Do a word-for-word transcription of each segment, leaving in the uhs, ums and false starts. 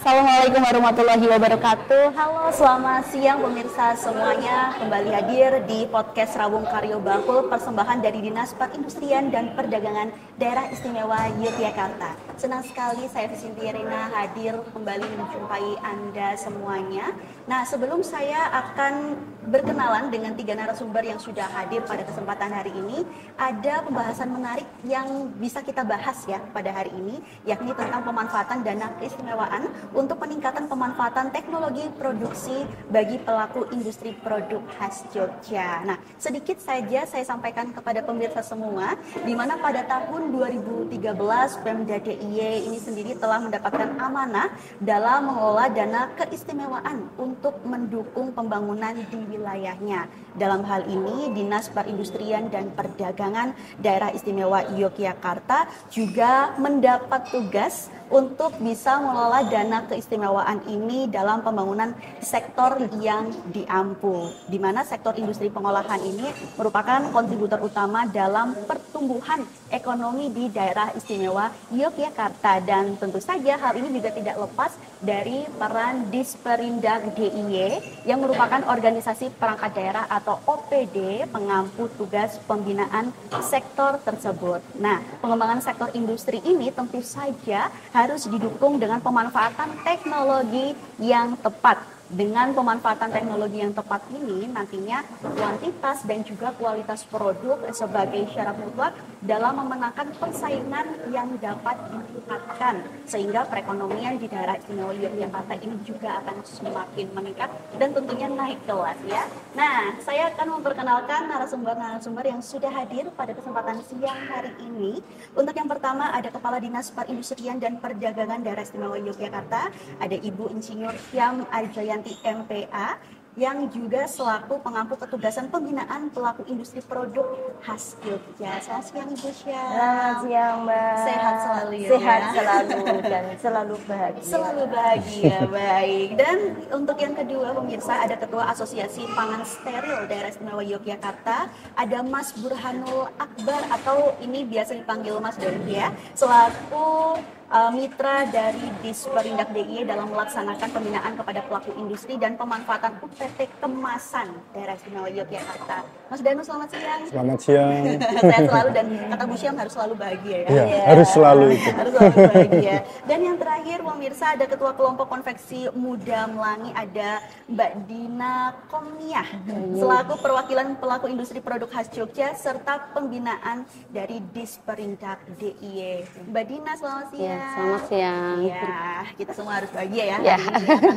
Assalamualaikum warahmatullahi wabarakatuh. Halo, selamat siang pemirsa semuanya. Kembali hadir di podcast Rawung Karyo Bakul, persembahan dari Dinas Perindustrian dan Perdagangan Daerah Istimewa Yogyakarta. Senang sekali saya Visinti Rina hadir kembali menjumpai Anda semuanya. Nah, sebelum saya akan berkenalan dengan tiga narasumber yang sudah hadir pada kesempatan hari ini, ada pembahasan menarik yang bisa kita bahas ya pada hari ini, yakni tentang pemanfaatan dana keistimewaan untuk peningkatan pemanfaatan teknologi produksi bagi pelaku industri produk khas Jogja. Nah, sedikit saja saya sampaikan kepada pemirsa semua, di mana pada tahun dua ribu tiga belas Pemda D I Y ini sendiri telah mendapatkan amanah dalam mengelola dana keistimewaan untuk mendukung pembangunan di wilayahnya. Dalam hal ini, Dinas Perindustrian dan Perdagangan Daerah Istimewa Yogyakarta juga mendapat tugas untuk bisa mengelola dana keistimewaan ini dalam pembangunan sektor yang diampu, di mana sektor industri pengolahan ini merupakan kontributor utama dalam pertumbuhan ekonomi di daerah istimewa Yogyakarta. Dan tentu saja hal ini juga tidak lepas dari peran Disperindak D I Y yang merupakan organisasi perangkat daerah atau O P D pengampu tugas pembinaan sektor tersebut. Nah, pengembangan sektor industri ini tentu saja harus didukung dengan pemanfaatan teknologi yang tepat. Dengan pemanfaatan teknologi yang tepat ini, nantinya kuantitas dan juga kualitas produk sebagai syarat mutlak dalam memenangkan persaingan yang dapat ditingkatkan, sehingga perekonomian di daerah istimewa Yogyakarta ini juga akan semakin meningkat dan tentunya naik kelas ya. Nah, saya akan memperkenalkan narasumber-narasumber yang sudah hadir pada kesempatan siang hari ini. Untuk yang pertama ada Kepala Dinas Perindustrian dan Perdagangan Daerah Istimewa Yogyakarta, ada Ibu Insinyur Syam Arjayanti M P A, yang juga selaku pengampu ketugasan pembinaan pelaku industri produk khas Jogja. Selamat siang Ibu Syam. Selamat siang Mbak. Sehat selalu ya. Sehat selalu dan selalu bahagia. Selalu bahagia, baik. Dan untuk yang kedua pemirsa, ada Ketua Asosiasi Pangan Steril Daerah Istimewa Yogyakarta, ada Mas Burhanul Akbar atau ini biasa dipanggil Mas Doni ya, selaku Uh, mitra dari Disperindak D I Y dalam melaksanakan pembinaan kepada pelaku industri dan pemanfaatan U P T kemasan Daerah Istimewa Yogyakarta. Mas Danu, selamat siang. Selamat siang. Sehat selalu dan kata Bu Syam harus selalu bahagia ya. Iya, ya. harus selalu itu. Harus selalu bahagia. Dan yang terakhir pemirsa, ada Ketua Kelompok Konveksi Muda Melangi, ada Mbak Dina Komniah selaku perwakilan pelaku industri produk khas Jogja serta pembinaan dari Disperindak D I Y. Mbak Dina, selamat siang. Ya, selamat siang. Ya, kita semua harus bahagia ya. Ya.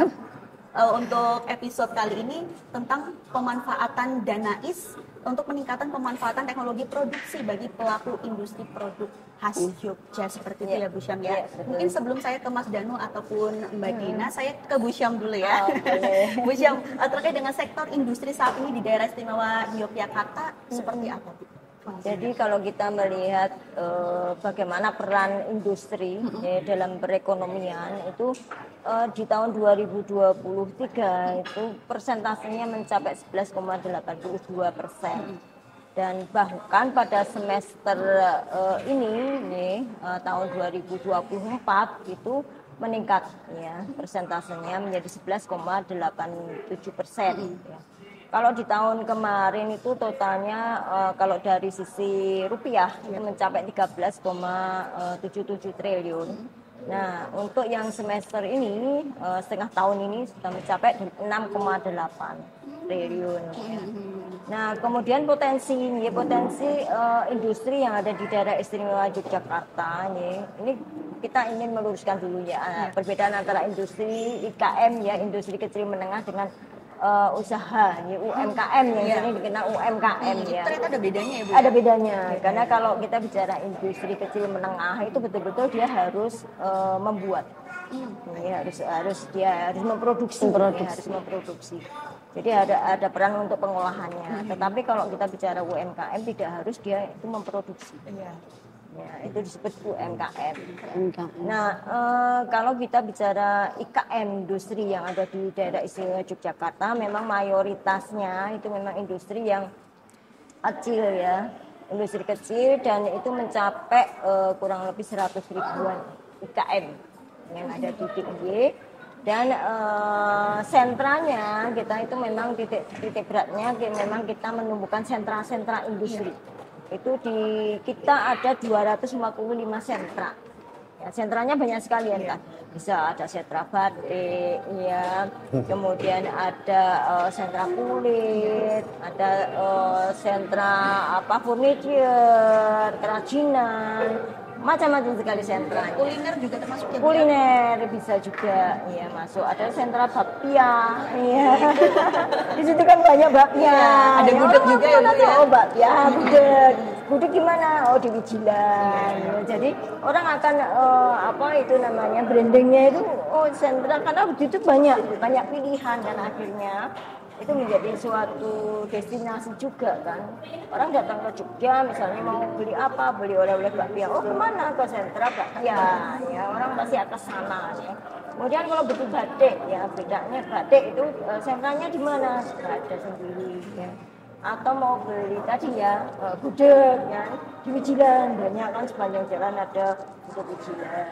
Uh, untuk episode kali ini tentang pemanfaatan Danais untuk peningkatan pemanfaatan teknologi produksi bagi pelaku industri produk khas Jogja seperti itu ya, ya Bu Syam ya. ya Mungkin sebelum saya ke Mas Danu ataupun Mbak hmm. Dina, saya ke Bu Syam dulu ya. Okay. Bu Syam, uh, terkait dengan sektor industri saat ini di daerah istimewa Yogyakarta hmm. seperti apa Bu? Jadi kalau kita melihat eh, bagaimana peran industri ya, dalam perekonomian itu eh, di tahun dua ribu dua puluh tiga itu persentasenya mencapai sebelas koma delapan dua persen. Dan bahkan pada semester uh, ini nih, uh, tahun dua ribu dua puluh empat itu meningkat ya, persentasenya menjadi sebelas koma delapan tujuh persen ya. Kalau di tahun kemarin itu totalnya uh, kalau dari sisi rupiah itu mencapai tiga belas koma tujuh tujuh triliun. Nah, untuk yang semester ini uh, setengah tahun ini sudah mencapai enam koma delapan triliun. Ya. Nah, kemudian potensi ya, potensi uh, industri yang ada di daerah istimewa Yogyakarta ya, ini kita ingin meluruskan dulu ya perbedaan antara industri I K M ya, industri kecil menengah dengan Uh, usaha ya, U M K M yang yeah. sering dikenal U M K M hmm, ya. Ternyata ada bedanya ya Bu? Ada bedanya, ya. Karena kalau kita bicara industri kecil menengah itu betul-betul dia harus uh, membuat, hmm. ya, harus harus dia harus memproduksi, memproduksi. Ya, harus memproduksi. Jadi ada ada peran untuk pengolahannya. Hmm. Tetapi kalau kita bicara U M K M tidak harus dia itu memproduksi. Yeah. Ya, itu disebut U M K M. Nah, e, kalau kita bicara I K M industri yang ada di daerah istimewa Yogyakarta, memang mayoritasnya itu memang industri yang kecil ya, industri kecil dan itu mencapai e, kurang lebih seratus ribuan I K M yang ada di D I Y. Dan uh, sentranya kita itu memang titik titik beratnya memang kita menumbuhkan sentra-sentra industri. Ya. Itu di kita ada dua ratus lima puluh lima sentra. Ya, sentranya banyak sekali ya, kan? Bisa ada sentra batik, ya, kemudian ada uh, sentra kulit, ada uh, sentra apa furniture, kerajinan, macam-macam sekali sentra. Kuliner juga termasuk ya? Kuliner bisa juga, ya masuk. Ada sentra bakpia, ya. Di situ kan banyak bakpia. Ya, ada gudeg juga ya, Bu, ya? Oh bakpia, gudeg. Gudeg gimana? Oh di Wijilan. Ya, jadi orang akan uh, apa itu namanya brandingnya itu oh sentra karena begitu banyak banyak pilihan dan akhirnya itu menjadi suatu destinasi juga kan. Orang datang ke Jogja misalnya mau beli apa, beli oleh-oleh bakpia. Oh kemana? Ke sentra bakpia. Ya orang pasti akan sana ya. Kemudian kalau betul batik ya bedanya batik itu uh, sentranya di mana? Ada sendiri ya. Atau mau beli tadi ya uh, gudeg ya di Wijilan banyak kan sepanjang jalan ada gudeg Wijilan.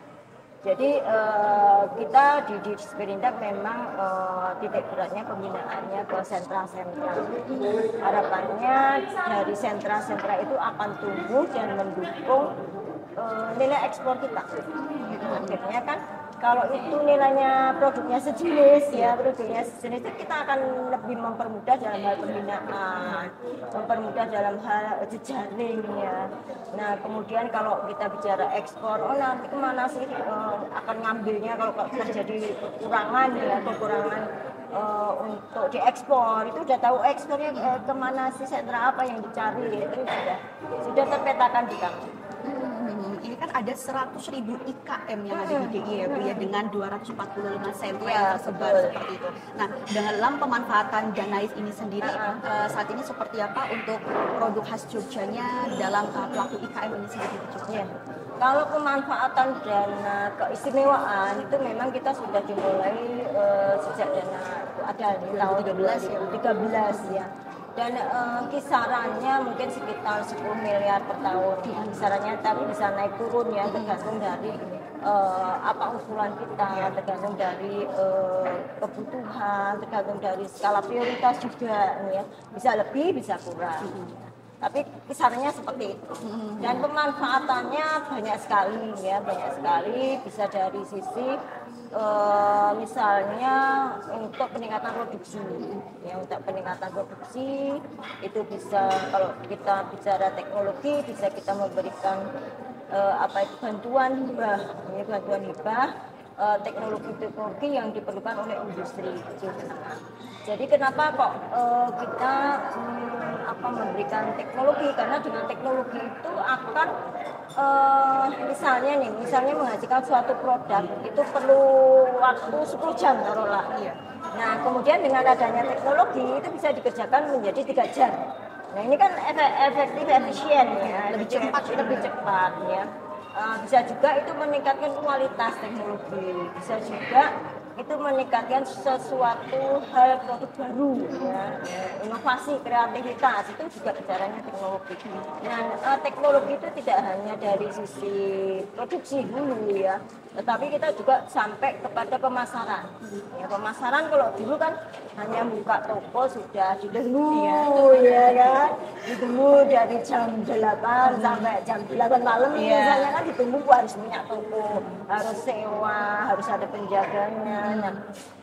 Jadi uh, kita di, di Sperindak memang uh, titik beratnya pembinaannya ke sentra-sentra. Harapannya dari sentra-sentra itu akan tumbuh dan mendukung uh, nilai ekspor kita. Akhirnya kan kalau itu nilainya produknya sejenis ya produknya sejenis itu kita akan lebih mempermudah dalam hal pembinaan, mempermudah dalam hal jejaring ya. Nah kemudian kalau kita bicara ekspor, oh nanti kemana sih uh, akan ngambilnya kalau terjadi kekurangan ya kekurangan uh, untuk diekspor itu udah tahu ekspornya uh, kemana sih sentra apa yang dicari itu sudah sudah terpetakan di kami. Ini kan ada seratus ribu I K M yang ada di D I Y ya Bu ya dengan dua ratus empat puluh lima sentra ya, yang tersebar betul. Seperti itu. Nah dalam pemanfaatan Danais ini sendiri uh, uh, saat ini seperti apa untuk produk khas Jogjanya dalam uh, pelaku I K M ini sendiri di Jogja? Ya. Kalau pemanfaatan dana keistimewaan itu memang kita sudah dimulai uh, sejak dana itu ada di tahun dua ribu tiga belas ya. Dan uh, kisarannya mungkin sekitar sepuluh miliar per tahun kisarannya, tapi bisa naik turun ya tergantung dari uh, apa usulan kita, tergantung dari uh, kebutuhan, tergantung dari skala prioritas juga ya. Bisa lebih bisa kurang. Tapi kisarannya seperti itu. Dan pemanfaatannya banyak sekali ya, banyak sekali bisa dari sisi uh, misalnya untuk peningkatan produksi. Ya, untuk peningkatan produksi itu bisa kalau kita bicara teknologi bisa kita memberikan uh, apa itu bantuan hibah, ya, bantuan hibah uh, teknologi-teknologi yang diperlukan oleh industri. Jadi kenapa kok uh, kita um, apa memberikan teknologi karena dengan teknologi itu akan uh, misalnya nih misalnya menghasilkan suatu produk itu perlu waktu sepuluh jam taruhlah. Nah kemudian dengan adanya teknologi itu bisa dikerjakan menjadi tiga jam. Nah ini kan efektif efisien ya lebih cepat lebih cepat ya. Uh, bisa juga itu meningkatkan kualitas teknologi, bisa juga itu meningkatkan sesuatu hal produk baru ya, inovasi kreativitas itu juga caranya teknologi. Dan uh, teknologi itu tidak hanya dari sisi produksi dulu ya, tetapi kita juga sampai kepada pemasaran. Ya, pemasaran kalau dulu kan hanya buka toko sudah ditunggu ya, ya kan, ditunggu dari jam delapan sampai jam delapan malam ya. Misalnya kan ditunggu harus punya toko, harus sewa, harus ada penjaganya. Nah,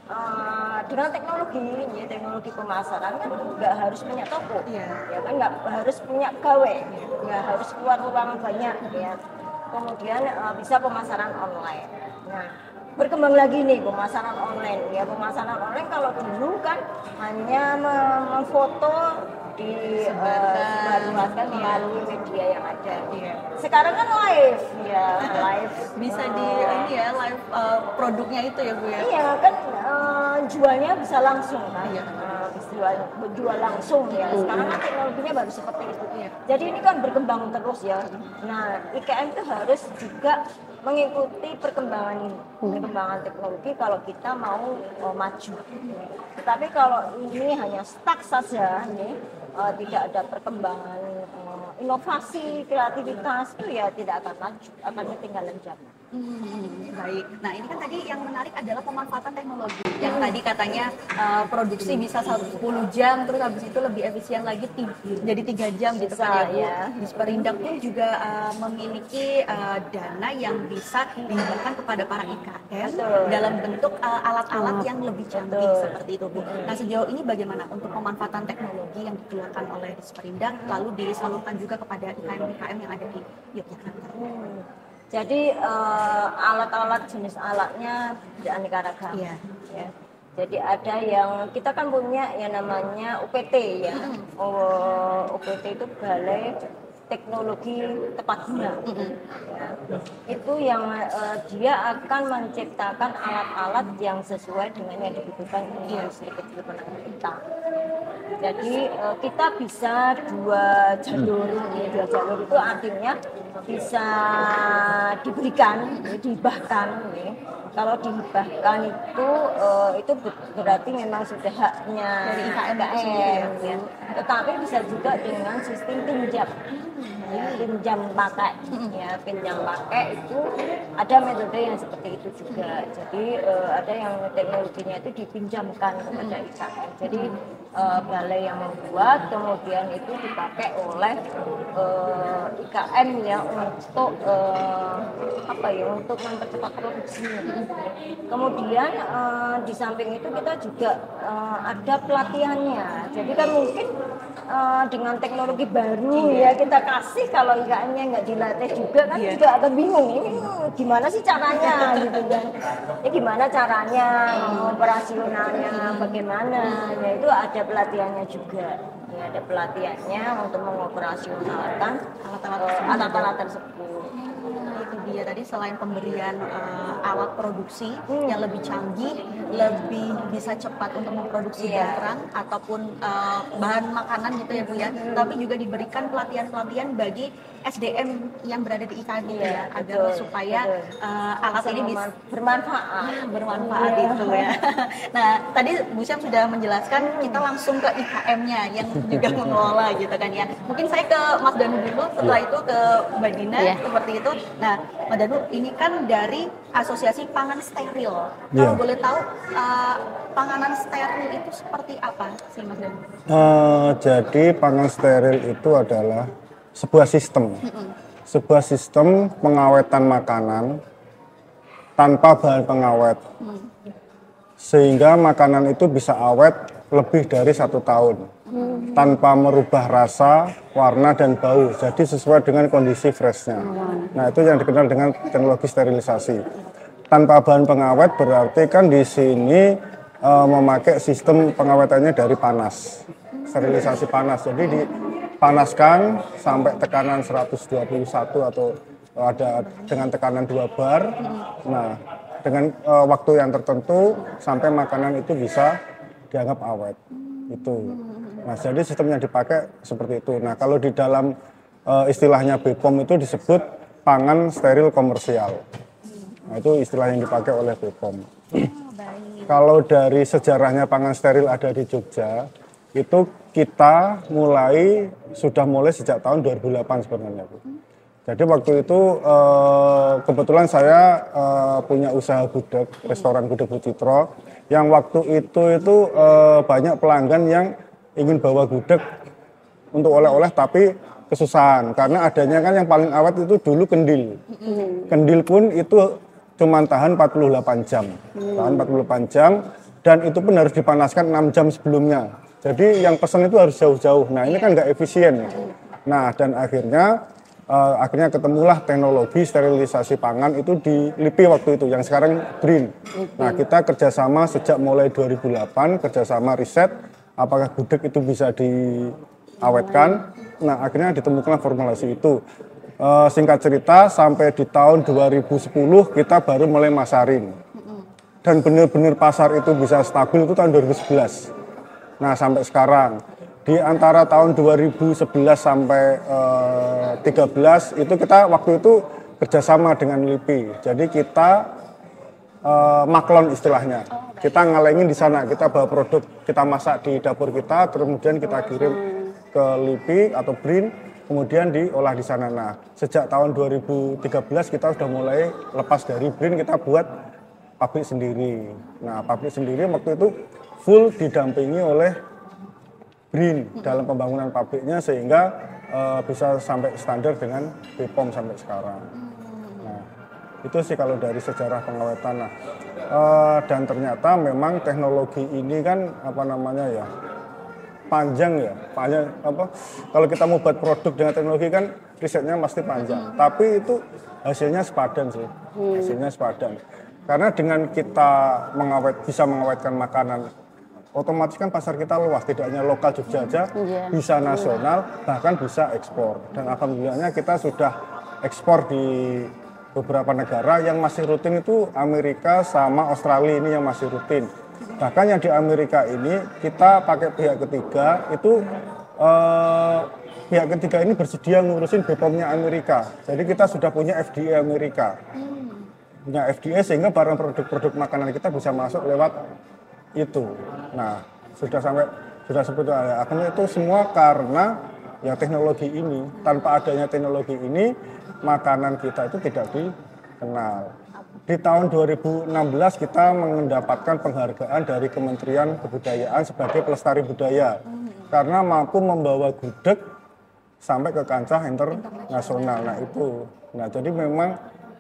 uh, dengan teknologi, ya, teknologi pemasaran kan nggak harus punya toko, yeah. Ya kan nggak harus punya gawe, nggak harus keluar uang banyak, ya. Kemudian uh, bisa pemasaran online. Nah, berkembang lagi nih pemasaran online, ya pemasaran online kalau dulu kan hanya memfoto di disebarluaskan uh, melalui media yang ada. Yeah. Sekarang kan live, ya live. Bisa di ini ya live uh, produknya itu ya Bu ya. Iya kan uh, jualnya bisa langsung kan. Iya. Uh, jual jual langsung ya. Sekarang kan teknologinya baru seperti itu. Iya. Jadi ini kan berkembang terus ya. Nah I K M itu harus juga mengikuti perkembangan ini, perkembangan teknologi kalau kita mau uh, maju. Tetapi kalau ini hanya stuck saja nih. Uh, tidak ada perkembangan uh, inovasi kreativitas itu ya tidak akan maju, akan ketinggalan zaman. Hmm, baik. Nah ini kan tadi yang menarik adalah pemanfaatan teknologi. Yang tadi katanya uh, produksi bisa sepuluh jam, terus habis itu lebih efisien lagi ti- jadi tiga jam gitu kan ya Bu. Ya. Di Superindak pun juga uh, memiliki uh, dana yang bisa dihibahkan kepada para I K M Betul. dalam bentuk uh, alat-alat yang lebih canggih Betul. seperti itu Bu. Nah sejauh ini bagaimana untuk pemanfaatan teknologi yang dikeluarkan oleh Superindak lalu disalurkan juga kepada I K M I K M yang ada di Yogyakarta? Hmm. Jadi uh, alat-alat jenis alatnya beraneka ragam. Iya. Ya. Jadi ada yang kita kan punya yang namanya U P T ya. Oh, U P T itu Balai Teknologi Tepat Guna. Ya. Itu yang uh, dia akan menciptakan alat-alat yang sesuai dengan yang dibutuhkan industri kecil menengah kita. Jadi uh, kita bisa dua jalur, ya, dua jalur itu artinya bisa diberikan, ya, dihibahkan. Ya. Kalau dihibahkan itu uh, itu berarti memang sudah haknya Dari I K M itu I K M, sendiri, ya. Tetapi bisa juga dengan sistem pinjam, ya, pinjam pakai, ya pinjam pakai itu ada metode yang seperti itu juga. Jadi uh, ada yang teknologinya itu dipinjamkan kepada I K M. Jadi uh, balai yang membuat, kemudian itu dipakai oleh uh, I K M ya untuk uh, apa ya untuk mempercepat produksi. Kemudian uh, di samping itu kita juga uh, ada pelatihannya. Jadi kan mungkin uh, dengan teknologi baru ya kita kasih kalau I K M-nya nggak dilatih juga kan Iya. juga agak bingung ini gimana sih caranya gitu kan. Ya gimana caranya operasionalnya bagaimana ya itu ada pelatihannya juga. Ya, ada pelatihannya untuk mengoperasionalkan Alat-alat uh, tersebut. alat-alat tersebut. Nah, itu dia tadi selain pemberian uh, alat produksi Hmm. yang lebih canggih, lebih bisa cepat untuk memproduksi Iya. barang ataupun uh, bahan makanan gitu ya Bu ya, tapi juga diberikan pelatihan-pelatihan bagi S D M yang berada di I K M gitu Iya, ya, agar betul, supaya betul. uh, alat Bisa ini bisa meman- bermanfaat. bermanfaat Iya. itu ya. Nah, tadi Bu Syam sudah menjelaskan kita langsung ke I K M-nya yang juga mengelola gitu kan ya. Mungkin saya ke Mas Danu dulu, setelah itu ke Mbak Dina Iya. seperti itu. Nah, Mas Danu ini kan dari Asosiasi Pangan Steril. Iya. Kalau boleh tahu uh, panganan steril itu seperti apa sih Mas Danu? Eh, jadi pangan steril itu adalah sebuah sistem, sebuah sistem pengawetan makanan tanpa bahan pengawet, sehingga makanan itu bisa awet lebih dari satu tahun, tanpa merubah rasa, warna dan bau. Jadi sesuai dengan kondisi freshnya. Nah itu yang dikenal dengan teknologi sterilisasi. Tanpa bahan pengawet berarti kan di sini eh, memakai sistem pengawetannya dari panas, sterilisasi panas. Jadi dipanaskan sampai tekanan seratus dua puluh satu atau ada dengan tekanan dua bar. Nah, dengan uh, waktu yang tertentu sampai makanan itu bisa dianggap awet. Itu. Nah, jadi sistem yang dipakai seperti itu. Nah, kalau di dalam uh, istilahnya B P O M itu disebut pangan steril komersial. Nah, itu istilah yang dipakai oleh B P O M. Kalau dari sejarahnya pangan steril ada di Jogja, itu kita mulai sudah mulai sejak tahun dua ribu delapan sebenarnya, Bu. Jadi waktu itu eh, kebetulan saya eh, punya usaha gudeg, restoran gudeg Bu Citro, yang waktu itu itu eh, banyak pelanggan yang ingin bawa gudeg untuk oleh-oleh tapi kesusahan karena adanya kan yang paling awet itu dulu kendil. Kendil pun itu cuma tahan empat puluh delapan jam, tahan empat puluh delapan jam dan itu pun harus dipanaskan enam jam sebelumnya. Jadi yang pesan itu harus jauh-jauh. Nah ini kan nggak efisien. Nah dan akhirnya uh, akhirnya ketemulah teknologi sterilisasi pangan itu di L I P I waktu itu, yang sekarang BRIN. Nah kita kerjasama sejak mulai dua ribu delapan, kerjasama riset apakah gudeg itu bisa diawetkan. Nah akhirnya ditemukan formulasi itu. Uh, singkat cerita sampai di tahun dua ribu sepuluh kita baru mulai masarin. Dan benar-benar pasar itu bisa stabil itu tahun dua ribu sebelas. Nah sampai sekarang di antara tahun dua ribu sebelas sampai uh, tiga belas itu kita waktu itu kerjasama dengan L I P I. Jadi kita uh, maklon istilahnya. Kita ngalengin di sana, kita bawa produk, kita masak di dapur kita, kemudian kita kirim ke L I P I atau BRIN. kemudian diolah di sana. Nah, sejak tahun dua ribu tiga belas kita sudah mulai lepas dari B R I N, kita buat pabrik sendiri. Nah, pabrik sendiri waktu itu full didampingi oleh B R I N dalam pembangunan pabriknya sehingga uh, bisa sampai standar dengan B P O M sampai sekarang. Nah, itu sih kalau dari sejarah pengawetan. Nah, uh, dan ternyata memang teknologi ini kan apa namanya ya panjang ya, panjang apa? Kalau kita mau buat produk dengan teknologi kan risetnya pasti panjang. Hmm. Tapi itu hasilnya sepadan sih, hmm. hasilnya sepadan. Karena dengan kita mengawet bisa mengawetkan makanan, otomatis kan pasar kita luas, tidak hanya lokal Jogja aja, yeah. bisa nasional, bahkan bisa ekspor. Dan alhamdulillahnya kita sudah ekspor di beberapa negara. Yang masih rutin itu Amerika sama Australia, ini yang masih rutin. Bahkan yang di Amerika ini kita pakai pihak ketiga, itu eh, pihak ketiga ini bersedia ngurusin B P O M-nya Amerika. Jadi kita sudah punya F D A Amerika. Punya F D A sehingga barang produk-produk makanan kita bisa masuk lewat itu. Nah, sudah sampai sudah seperti akan itu semua karena ya teknologi ini. Tanpa adanya teknologi ini, makanan kita itu tidak dikenal. Di tahun dua ribu enam belas kita mendapatkan penghargaan dari Kementerian Kebudayaan sebagai pelestari budaya karena mampu membawa gudeg sampai ke kancah internasional. Nah itu, nah jadi memang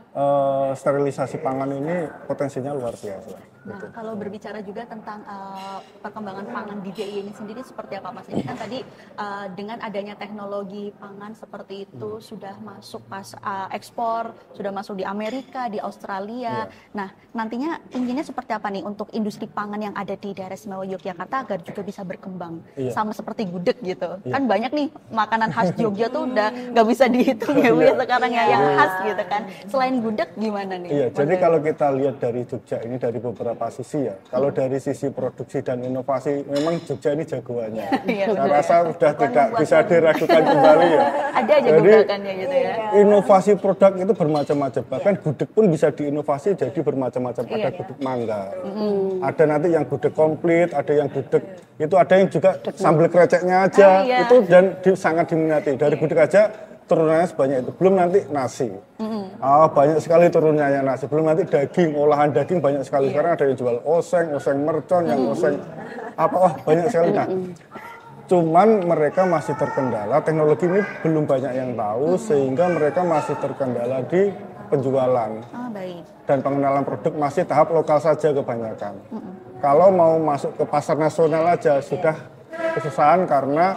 uh, sterilisasi pangan ini potensinya luar biasa. Nah, kalau berbicara juga tentang uh, perkembangan pangan di D I Y ini sendiri seperti apa Mas? Ini kan tadi uh, dengan adanya teknologi pangan seperti itu hmm. sudah masuk pas uh, ekspor, sudah masuk di Amerika, di Australia. Yeah. Nah, nantinya inginnya seperti apa nih untuk industri pangan yang ada di daerah istimewa Yogyakarta agar juga bisa berkembang? Yeah. Sama seperti gudeg gitu. Yeah. Kan banyak nih makanan khas Jogja tuh udah nggak bisa dihitung ya Bu ya sekarang ya yang khas gitu kan. Selain gudeg gimana nih? Iya, yeah, jadi kalau kita lihat dari Jogja ini dari beberapa sisi ya. Kalau dari sisi produksi dan inovasi memang Jogja ini jagoannya. Ya, saya rasa sudah tidak bisa diragukan kembali ya. Ada aja gebrakannya gitu ya. Inovasi produk itu bermacam-macam. Bahkan gudeg pun bisa diinovasi jadi bermacam-macam. Ada gudeg mangga. Mm. Ada nanti yang gudeg komplit, ada yang gudeg itu ada yang juga sambal kreceknya aja. Ah, iya. Itu dan di, sangat diminati. Dari gudeg aja turunannya sebanyak itu, belum nanti nasi. Mm-hmm. Ah, banyak sekali turunannya nasi, belum nanti daging, olahan daging banyak sekali. Yeah. Sekarang ada yang jual oseng, oseng mercon, yang mm-hmm. oseng apa, oh banyak sekali. Nah, mm-hmm. cuman mereka masih terkendala, teknologi ini belum banyak yang tahu, mm-hmm. sehingga mereka masih terkendala di penjualan. Oh, baik. Dan pengenalan produk masih tahap lokal saja kebanyakan. Mm-hmm. Kalau mau masuk ke pasar nasional aja sudah kesusahan karena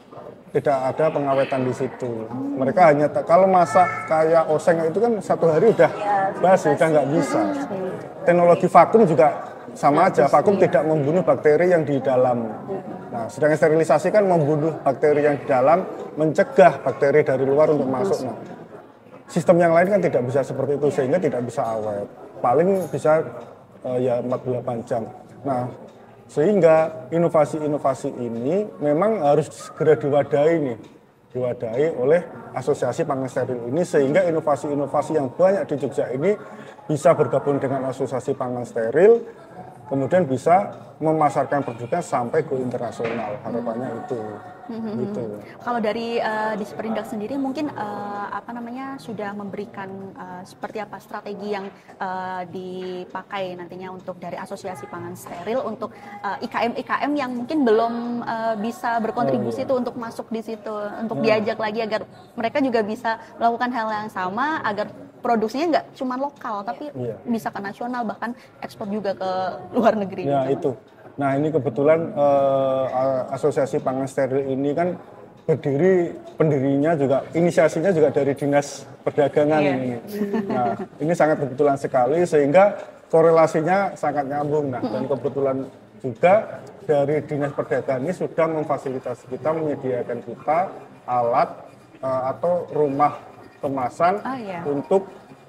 tidak ada pengawetan di situ. Mereka hanya kalau masak kayak oseng itu kan satu hari udah basi, udah nggak bisa. Teknologi vakum juga sama aja, vakum tidak membunuh bakteri yang di dalam. Nah, sedangkan sterilisasi kan membunuh bakteri yang di dalam, mencegah bakteri dari luar untuk masuk. Nah, sistem yang lain kan tidak bisa seperti itu sehingga tidak bisa awet. Paling bisa uh, ya empat puluh delapan jam. Nah, sehingga inovasi-inovasi ini memang harus segera diwadahi nih, diwadahi oleh Asosiasi Pangan Steril ini sehingga inovasi-inovasi yang banyak di Jogja ini bisa bergabung dengan Asosiasi Pangan Steril, kemudian bisa memasarkan produknya sampai go internasional. Harapannya itu. Mm-hmm. Gitu. Kalau dari uh, Disperindak sendiri mungkin uh, apa namanya sudah memberikan uh, seperti apa strategi yang uh, dipakai nantinya untuk dari Asosiasi Pangan Steril untuk uh, I K M I K M yang mungkin belum uh, bisa berkontribusi oh, iya. tuh untuk masuk di situ, untuk hmm. diajak lagi agar mereka juga bisa melakukan hal yang sama agar produksinya nggak cuma lokal tapi iya. bisa ke nasional bahkan ekspor juga ke luar negeri. Ya gitu. Itu. Nah ini kebetulan uh, Asosiasi Pangan Steril ini kan berdiri, pendirinya juga, inisiasinya juga dari Dinas Perdagangan yeah. ini. Nah ini sangat kebetulan sekali sehingga korelasinya sangat nyambung. Nah dan kebetulan juga dari Dinas Perdagangan ini sudah memfasilitasi kita, menyediakan kita alat uh, atau rumah kemasan oh, yeah. untuk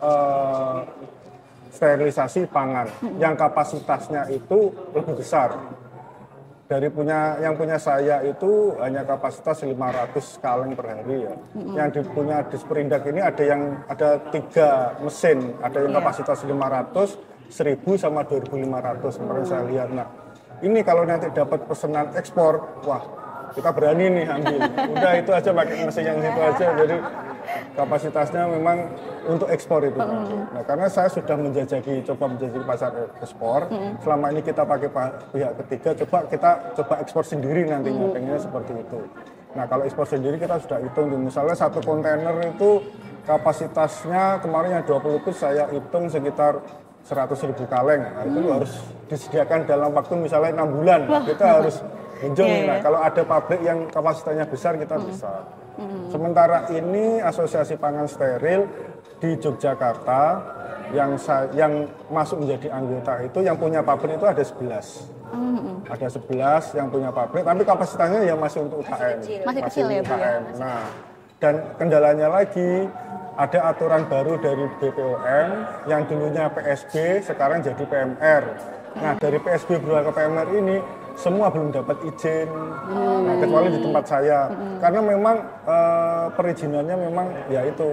uh, sterilisasi pangan hmm. yang kapasitasnya itu lebih besar dari punya yang punya saya itu hanya kapasitas lima ratus kaleng per hari ya. Hmm. Yang di, punya Disperindak ini ada yang ada tiga mesin, ada yang yeah. kapasitas lima ratus, seribu sama dua ribu lima ratus kemarin hmm. saya lihat. Nah ini kalau nanti dapat pesanan ekspor, wah kita berani nih ambil. Udah itu aja pakai mesin yang itu aja. Jadi kapasitasnya memang untuk ekspor itu. Nah, karena saya sudah menjajaki, coba menjajaki pasar ekspor. Selama ini kita pakai pihak ketiga, coba kita coba ekspor sendiri nantinya, pengennya seperti itu. Nah, kalau ekspor sendiri kita sudah hitung, misalnya satu kontainer itu kapasitasnya kemarin yang dua puluh kus saya hitung sekitar seratus ribu kaleng. Nah, itu harus disediakan dalam waktu misalnya enam bulan. Kita harus menjung. Yeah, Nah, yeah. kalau ada pabrik yang kapasitasnya besar kita bisa. Sementara ini Asosiasi Pangan Steril di Yogyakarta yang sa- yang masuk menjadi anggota itu yang punya pabrik itu ada sebelas. Ada sebelas yang punya pabrik, tapi kapasitasnya ya masih untuk U K M. Masih kecil ya, Bu, ya? Nah, dan kendalanya lagi ada aturan baru dari B P O M yang dulunya P S B sekarang jadi P M R. Nah, dari P S B berubah ke P M R ini semua belum dapat izin, nah, kecuali di tempat saya, karena memang eh, perizinannya memang ya itu,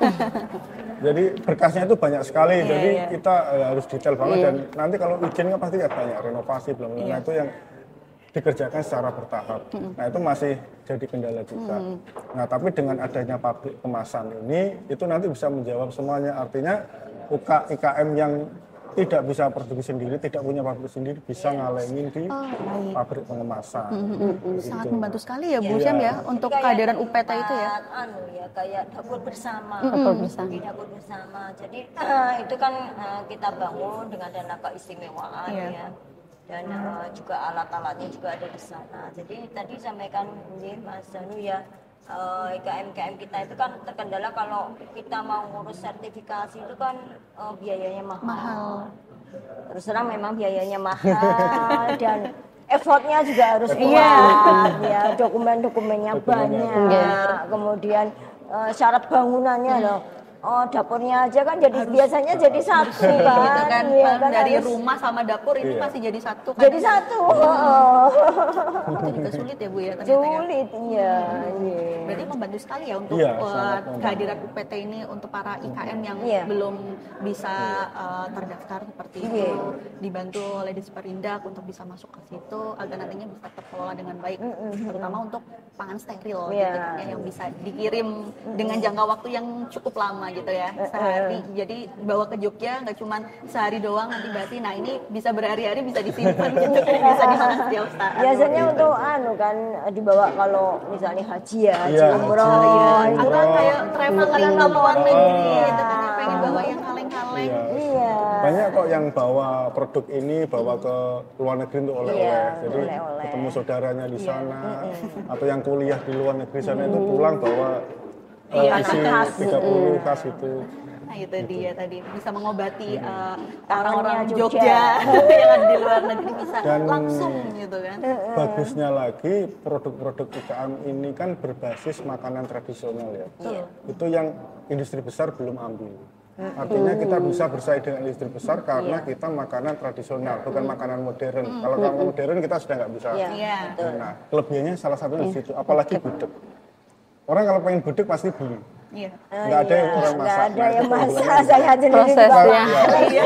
jadi berkasnya itu banyak sekali, Iya, jadi iya. kita eh, harus detail banget dan nanti kalau izinnya pasti ya banyak renovasi belum, nah itu yang dikerjakan secara bertahap. Nah itu masih jadi kendala juga. Nah tapi dengan adanya pabrik kemasan ini, itu nanti bisa menjawab semuanya, artinya U K I K M yang tidak bisa produksi sendiri, tidak punya pabrik sendiri, bisa ngalengin di Oh, baik. pabrik pengemasan. Sangat Gitu. membantu sekali ya Bu Iya. Syam ya untuk Kayak kehadiran U P T itu ya. tempat, anu ya kayak dapur bersama. Dapur bersama. Di dapur bersama. Jadi eh, itu kan eh, kita bangun dengan dana keistimewaan Iya. ya. Dan eh, juga alat-alatnya juga ada di sana. Jadi tadi sampaikan ini Mas Danu ya, eh, I K M-I K M kita itu kan terkendala kalau kita mau ngurus sertifikasi itu kan eh, biayanya mahal. Mahal. Terus terang memang biayanya mahal dan effortnya juga harus Iya. kuat ya, dokumen-dokumennya Dokumennya. banyak, kemudian eh, syarat bangunannya loh. Oh, dapurnya aja kan jadi biasanya jadi satu Gitu kan, kan, Iya kan, dari harus rumah sama dapur ini Iya. masih jadi satu kan. jadi satu. Oh. Itu juga sulit ya Bu ya ternyata ya. Sulit iya. iya. Berarti membantu sekali ya untuk Iya, uh, sangat membantu. kehadiran U P T ini untuk para I K M yang Iya. belum bisa uh, terdaftar seperti itu, Iya. dibantu oleh Disperindak untuk bisa masuk ke situ agar nantinya bisa terkelola dengan baik, terutama untuk pangan steril Iya. gitu kan ya, yang bisa dikirim dengan jangka waktu yang cukup lama gitu ya, sehari. Jadi bawa ke Jogja nggak cuma sehari doang nanti basi, nah ini bisa berhari-hari bisa disimpan gitu, bisa dimakan setiap saat. Biasanya untuk anu kan dibawa kalau misalnya haji ya, haji Iya, umroh haji, ya. umroh. Atau kayak traveling ke luar negeri, Iya. gitu kan, pengen bawa yang kaleng-kaleng. Iya. Iya. Banyak kok yang bawa produk ini bawa ke luar negeri untuk oleh-oleh. Iya, Jadi oleh-oleh. ketemu saudaranya di sana atau yang kuliah di luar negeri sana itu pulang bawa eh, Iya, isi khas. tiga puluh kas itu. Nah itu dia tadi, bisa mengobati uh, Kangennya orang-orang Jogja. Jogja yang ada di luar negeri, bisa Dan- langsung gitu kan. Bagusnya lagi produk-produk U K M ini kan berbasis makanan tradisional ya. Iya. Itu yang industri besar belum ambil. Artinya kita bisa bersaing dengan industri besar karena Iya. kita makanan tradisional, bukan makanan modern. Kalau makanan modern kita sudah nggak bisa. Iya. Iya. Nah, kelebihannya salah satunya di situ. Apalagi gudeg. Orang kalau pengen gudeg pasti beli. Iya. Nggak ada yang orang Nggak masak. ada Nah, yang itu masak, keunggulannya. saya sendiri Prosesnya. juga. Iya.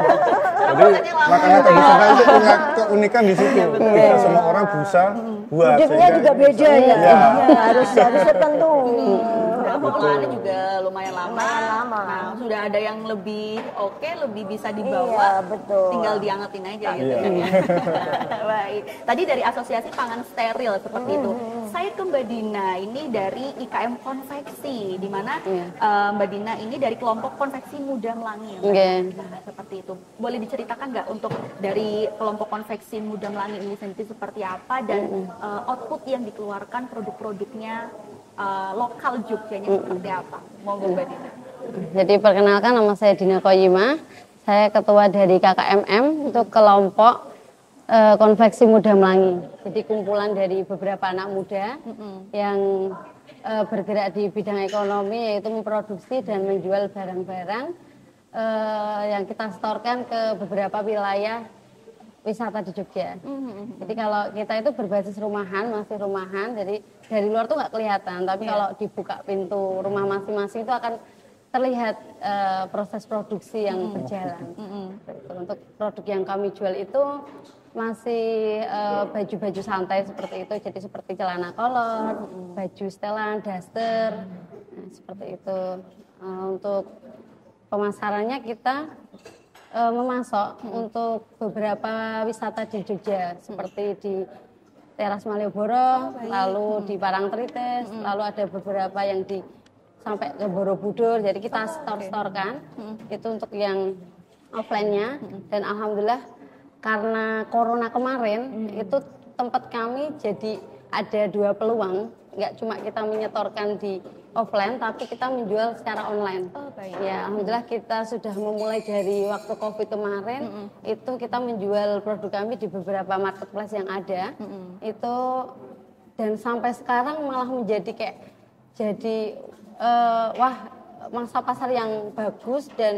Jadi makanan tradisional itu punya keunikan di situ. Tidak semua orang bisa buat. Gudegnya sehingga juga ini beda bisa- ya. Iya. Iya, harus harus tertentu. Nah, pengolahannya juga lumayan lama. Lumayan lama. Nah, sudah ada yang lebih oke, lebih bisa dibawa. Iya, betul. Tinggal diangetin aja gitu Iya. kan ya. Baik. Tadi dari Asosiasi Pangan Steril seperti itu. Saya ke Mbak Dina, ini dari I K M Konveksi, di mana Iya. eh, Mbak Dina ini dari kelompok konveksi Muda Melangi. ya, Mbak? Iya. Nah, seperti itu. Boleh diceritakan nggak untuk dari kelompok konveksi Muda Melangi ini sendiri seperti apa dan eh, output yang dikeluarkan produk-produknya eh, lokal Jogjanya seperti apa? Monggo Mbak Dina. Jadi perkenalkan, nama saya Dina Koyima. Saya ketua dari K K M M untuk kelompok eh, konveksi Muda Melangi. Jadi kumpulan dari beberapa anak muda yang eh, bergerak di bidang ekonomi, yaitu memproduksi dan menjual barang-barang eh, yang kita setorkan ke beberapa wilayah wisata di Jogja. Jadi kalau kita itu berbasis rumahan, masih rumahan, jadi dari luar tuh nggak kelihatan, tapi Iya. kalau dibuka pintu rumah masing-masing itu akan terlihat eh, proses produksi yang berjalan. Gitu. Untuk produk yang kami jual itu masih uh, baju-baju santai seperti itu, jadi seperti celana kolor, baju setelan, daster, nah, seperti itu. Uh, untuk pemasarannya kita uh, memasok hmm. untuk beberapa wisata di Jogja, seperti di Teras Malioboro, oh, lalu hmm. di Parangtritis, hmm. lalu ada beberapa yang di sampai ke Borobudur, jadi kita oh, store-storekan okay. hmm. itu untuk yang offline-nya, hmm. dan alhamdulillah karena corona kemarin hmm. itu tempat kami jadi ada dua peluang, nggak cuma kita menyetorkan di offline tapi kita menjual secara online. Oh, baik. Ya, alhamdulillah kita sudah memulai dari waktu Covid kemarin hmm. itu kita menjual produk kami di beberapa marketplace yang ada. Hmm. Itu dan sampai sekarang malah menjadi kayak jadi uh, wah masa pasar yang bagus dan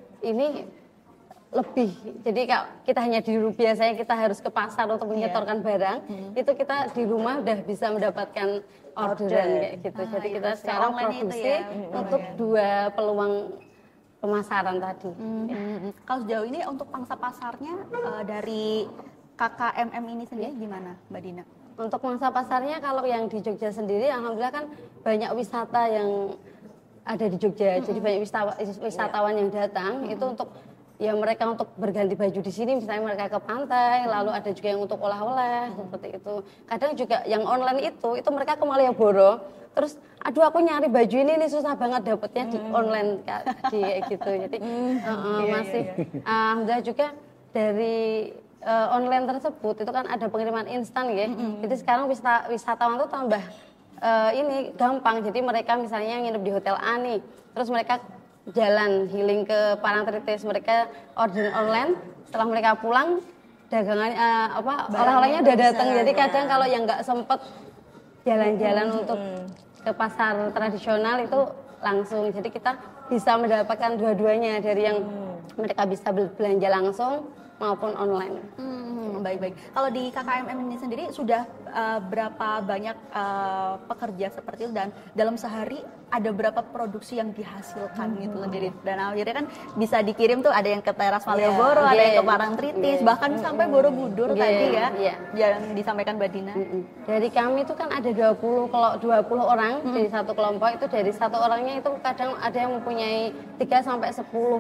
ini lebih, jadi kalau kita hanya di rumah biasanya kita harus ke pasar untuk menyetorkan yeah. barang, hmm. itu kita di rumah udah bisa mendapatkan orderan kayak gitu. Ah, jadi kita sekarang produksi ya. untuk hmm. dua peluang pemasaran tadi. Hmm. Ya. Kalau sejauh ini untuk pangsa pasarnya uh, dari K K M M ini sendiri gimana, Mbak Dina? Untuk pangsa pasarnya kalau yang di Jogja sendiri, alhamdulillah kan banyak wisata yang ada di Jogja, hmm. jadi banyak wisatawan, wisatawan yeah. yang datang hmm. itu untuk ya mereka untuk berganti baju di sini, misalnya mereka ke pantai, lalu ada juga yang untuk oleh-oleh hmm. seperti itu. Kadang juga yang online itu, itu mereka ke Malioboro, terus aduh aku nyari baju ini nih susah banget dapetnya di hmm. online di gitu. Jadi hmm. uh, uh, iya, masih iya, iya. Uh, alhamdulillah juga dari uh, online tersebut itu kan ada pengiriman instan ya. Hmm. Jadi sekarang wisata, wisatawan tuh tambah uh, ini gampang. Jadi mereka misalnya nginep di hotel A nih, terus mereka jalan healing ke Parangtritis, mereka order online, setelah mereka pulang dagangan uh, apa oleh-olehnya udah datang. Jadi kadang kalau yang nggak sempet jalan-jalan hmm. untuk ke pasar tradisional itu langsung, jadi kita bisa mendapatkan dua-duanya dari yang hmm. mereka bisa belanja langsung maupun online. Hmm, baik-baik. Kalau di K K M M ini sendiri sudah uh, berapa banyak uh, pekerja seperti itu, dan dalam sehari ada berapa produksi yang dihasilkan hmm. gitu loh. Jadi dan akhirnya kan bisa dikirim tuh, ada yang ke Teras Malioboro, yeah, ada yeah. yang ke Parangtritis, yeah. bahkan hmm. sampai Borobudur yeah. tadi ya, yeah. yang disampaikan Mbak Dina. Hmm. Dari kami itu kan ada dua puluh kalau dua puluh orang hmm. dari satu kelompok, itu dari satu orangnya itu kadang ada yang mempunyai tiga sampai sepuluh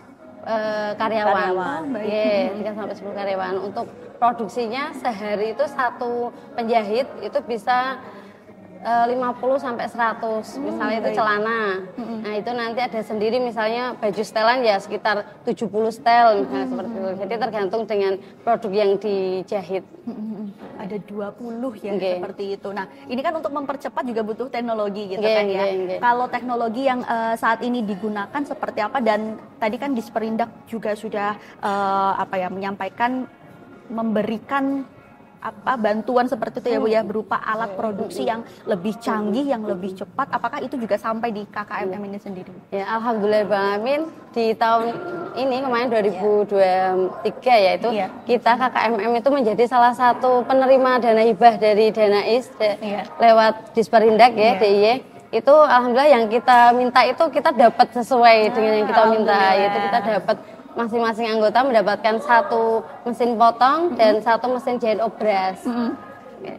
Uh, karyawan, karyawan. Oh, yeah, tiga sampai sepuluh karyawan. Untuk produksinya sehari itu satu penjahit itu bisa uh, lima puluh sampai seratus. Hmm, misalnya itu baik. celana. Hmm. Nah, itu nanti ada sendiri misalnya baju setelan ya sekitar tujuh puluh setel misalnya hmm. seperti itu. Jadi tergantung dengan produk yang dijahit. Hmm. Ada dua puluh ya okay. seperti itu. Nah, ini kan untuk mempercepat juga butuh teknologi gitu okay, kan ya. Okay, okay. Kalau teknologi yang uh, saat ini digunakan seperti apa, dan tadi kan Disperindak juga sudah uh, apa ya menyampaikan memberikan apa bantuan seperti itu ya Bu ya, berupa alat produksi yang lebih canggih, yang lebih cepat. Apakah itu juga sampai di K K M M ini sendiri? Ya, alhamdulillah Bang Amin, di tahun ini kemarin dua ribu dua puluh tiga ya itu ya. Kita K K M M itu menjadi salah satu penerima dana hibah dari Danais ya. lewat Disperindak ya, ya. D I Y. Itu alhamdulillah yang kita minta itu kita dapat sesuai ya, dengan yang kita minta, yaitu kita dapat masing-masing anggota mendapatkan satu mesin potong dan mm-hmm. satu mesin jahit obras. Mm-hmm. Okay.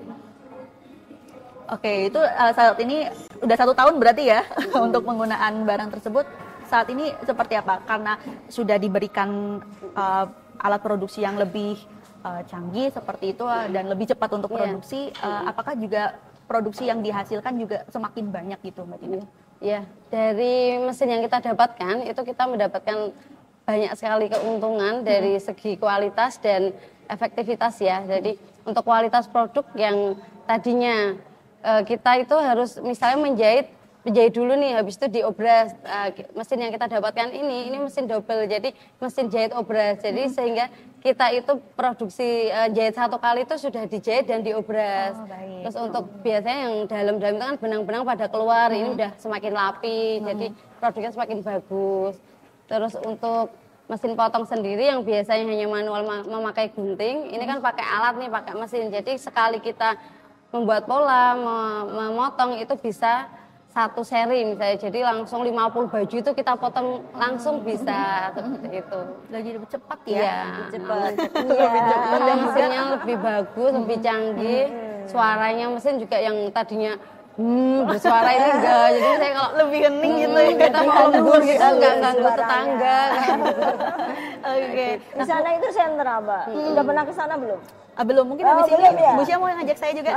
Oke, itu uh, saat ini udah satu tahun berarti ya mm-hmm. untuk penggunaan barang tersebut. Saat ini seperti apa? Karena sudah diberikan uh, alat produksi yang lebih uh, canggih seperti itu uh, dan lebih cepat untuk produksi. Yeah. Uh, apakah juga produksi yang dihasilkan juga semakin banyak gitu, Mbak Tina? Ya, dari mesin yang kita dapatkan itu kita mendapatkan banyak sekali keuntungan dari segi kualitas dan efektivitas ya. Jadi untuk kualitas produk yang tadinya uh, kita itu harus misalnya menjahit menjahit dulu nih, habis itu diobras. Uh, mesin yang kita dapatkan ini ini mesin double, jadi mesin jahit obras. Jadi hmm. sehingga kita itu produksi uh, jahit satu kali itu sudah dijahit dan diobras. Oh, terus untuk biasanya yang dalam-dalam itu kan benang-benang pada keluar, hmm. ini udah semakin rapi, hmm. jadi produknya semakin bagus. Terus untuk mesin potong sendiri yang biasanya hanya manual memakai gunting, ini kan pakai alat nih, pakai mesin. Jadi sekali kita membuat pola, memotong itu bisa satu seri misalnya, jadi langsung lima puluh baju itu kita potong langsung bisa seperti itu. Lagi lebih cepat ya. Iya. Cepat. Lebih cepat dan juga Mesinnya lebih bagus, lebih canggih. Suaranya mesin juga yang tadinya hmm, bersuara ini enggak. Jadi saya kalau lebih hening gitu ya. kita mau lembur gitu enggak ganggu tetangga. Oke. Di sana itu sentra, Mbak. Udah pernah ke sana belum? Ah, belum, mungkin Oh, habis ini belum ya? Bu Sia mau ngajak saya juga.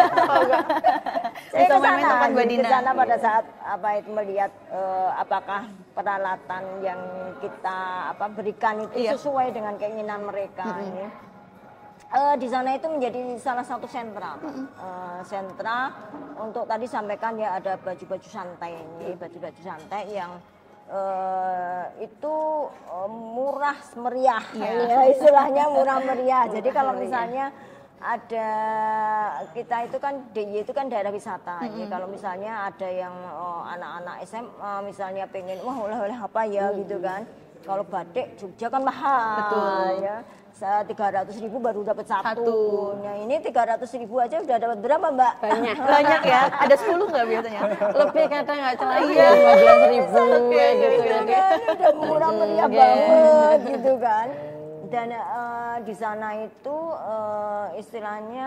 Saya Bisa ke main-main sana, tempat Mbak ke Dina. sana pada saat apa itu melihat eh, apakah peralatan yang kita apa berikan itu Iya. sesuai dengan keinginan mereka ini. Eh, di sana itu menjadi salah satu sentra, Pak. Eh, sentra untuk tadi sampaikan ya ada baju-baju santai ini, baju-baju santai yang eh, itu eh, murah meriah, ya, istilahnya murah meriah. Jadi kalau misalnya ada kita itu kan D I Y itu kan daerah wisata. Jadi kalau misalnya ada yang oh, anak-anak S M A misalnya pengen wah oleh-oleh apa ya gitu kan. Kalau batik Jogja kan mahal. Betul. Ya. tiga ratus ribu baru dapat satu. Satu. Nah ini tiga ratus ribu aja udah dapat berapa, Mbak? Banyak. Banyak ya. Ada sepuluh nggak biasanya? Lebih kadang nggak celaka Iya. lima belas ribu Oke, kayak gitu. oke, Jadi Kan udah murah meriah Iya. banget gitu kan. Dan eh, di sana itu eh, istilahnya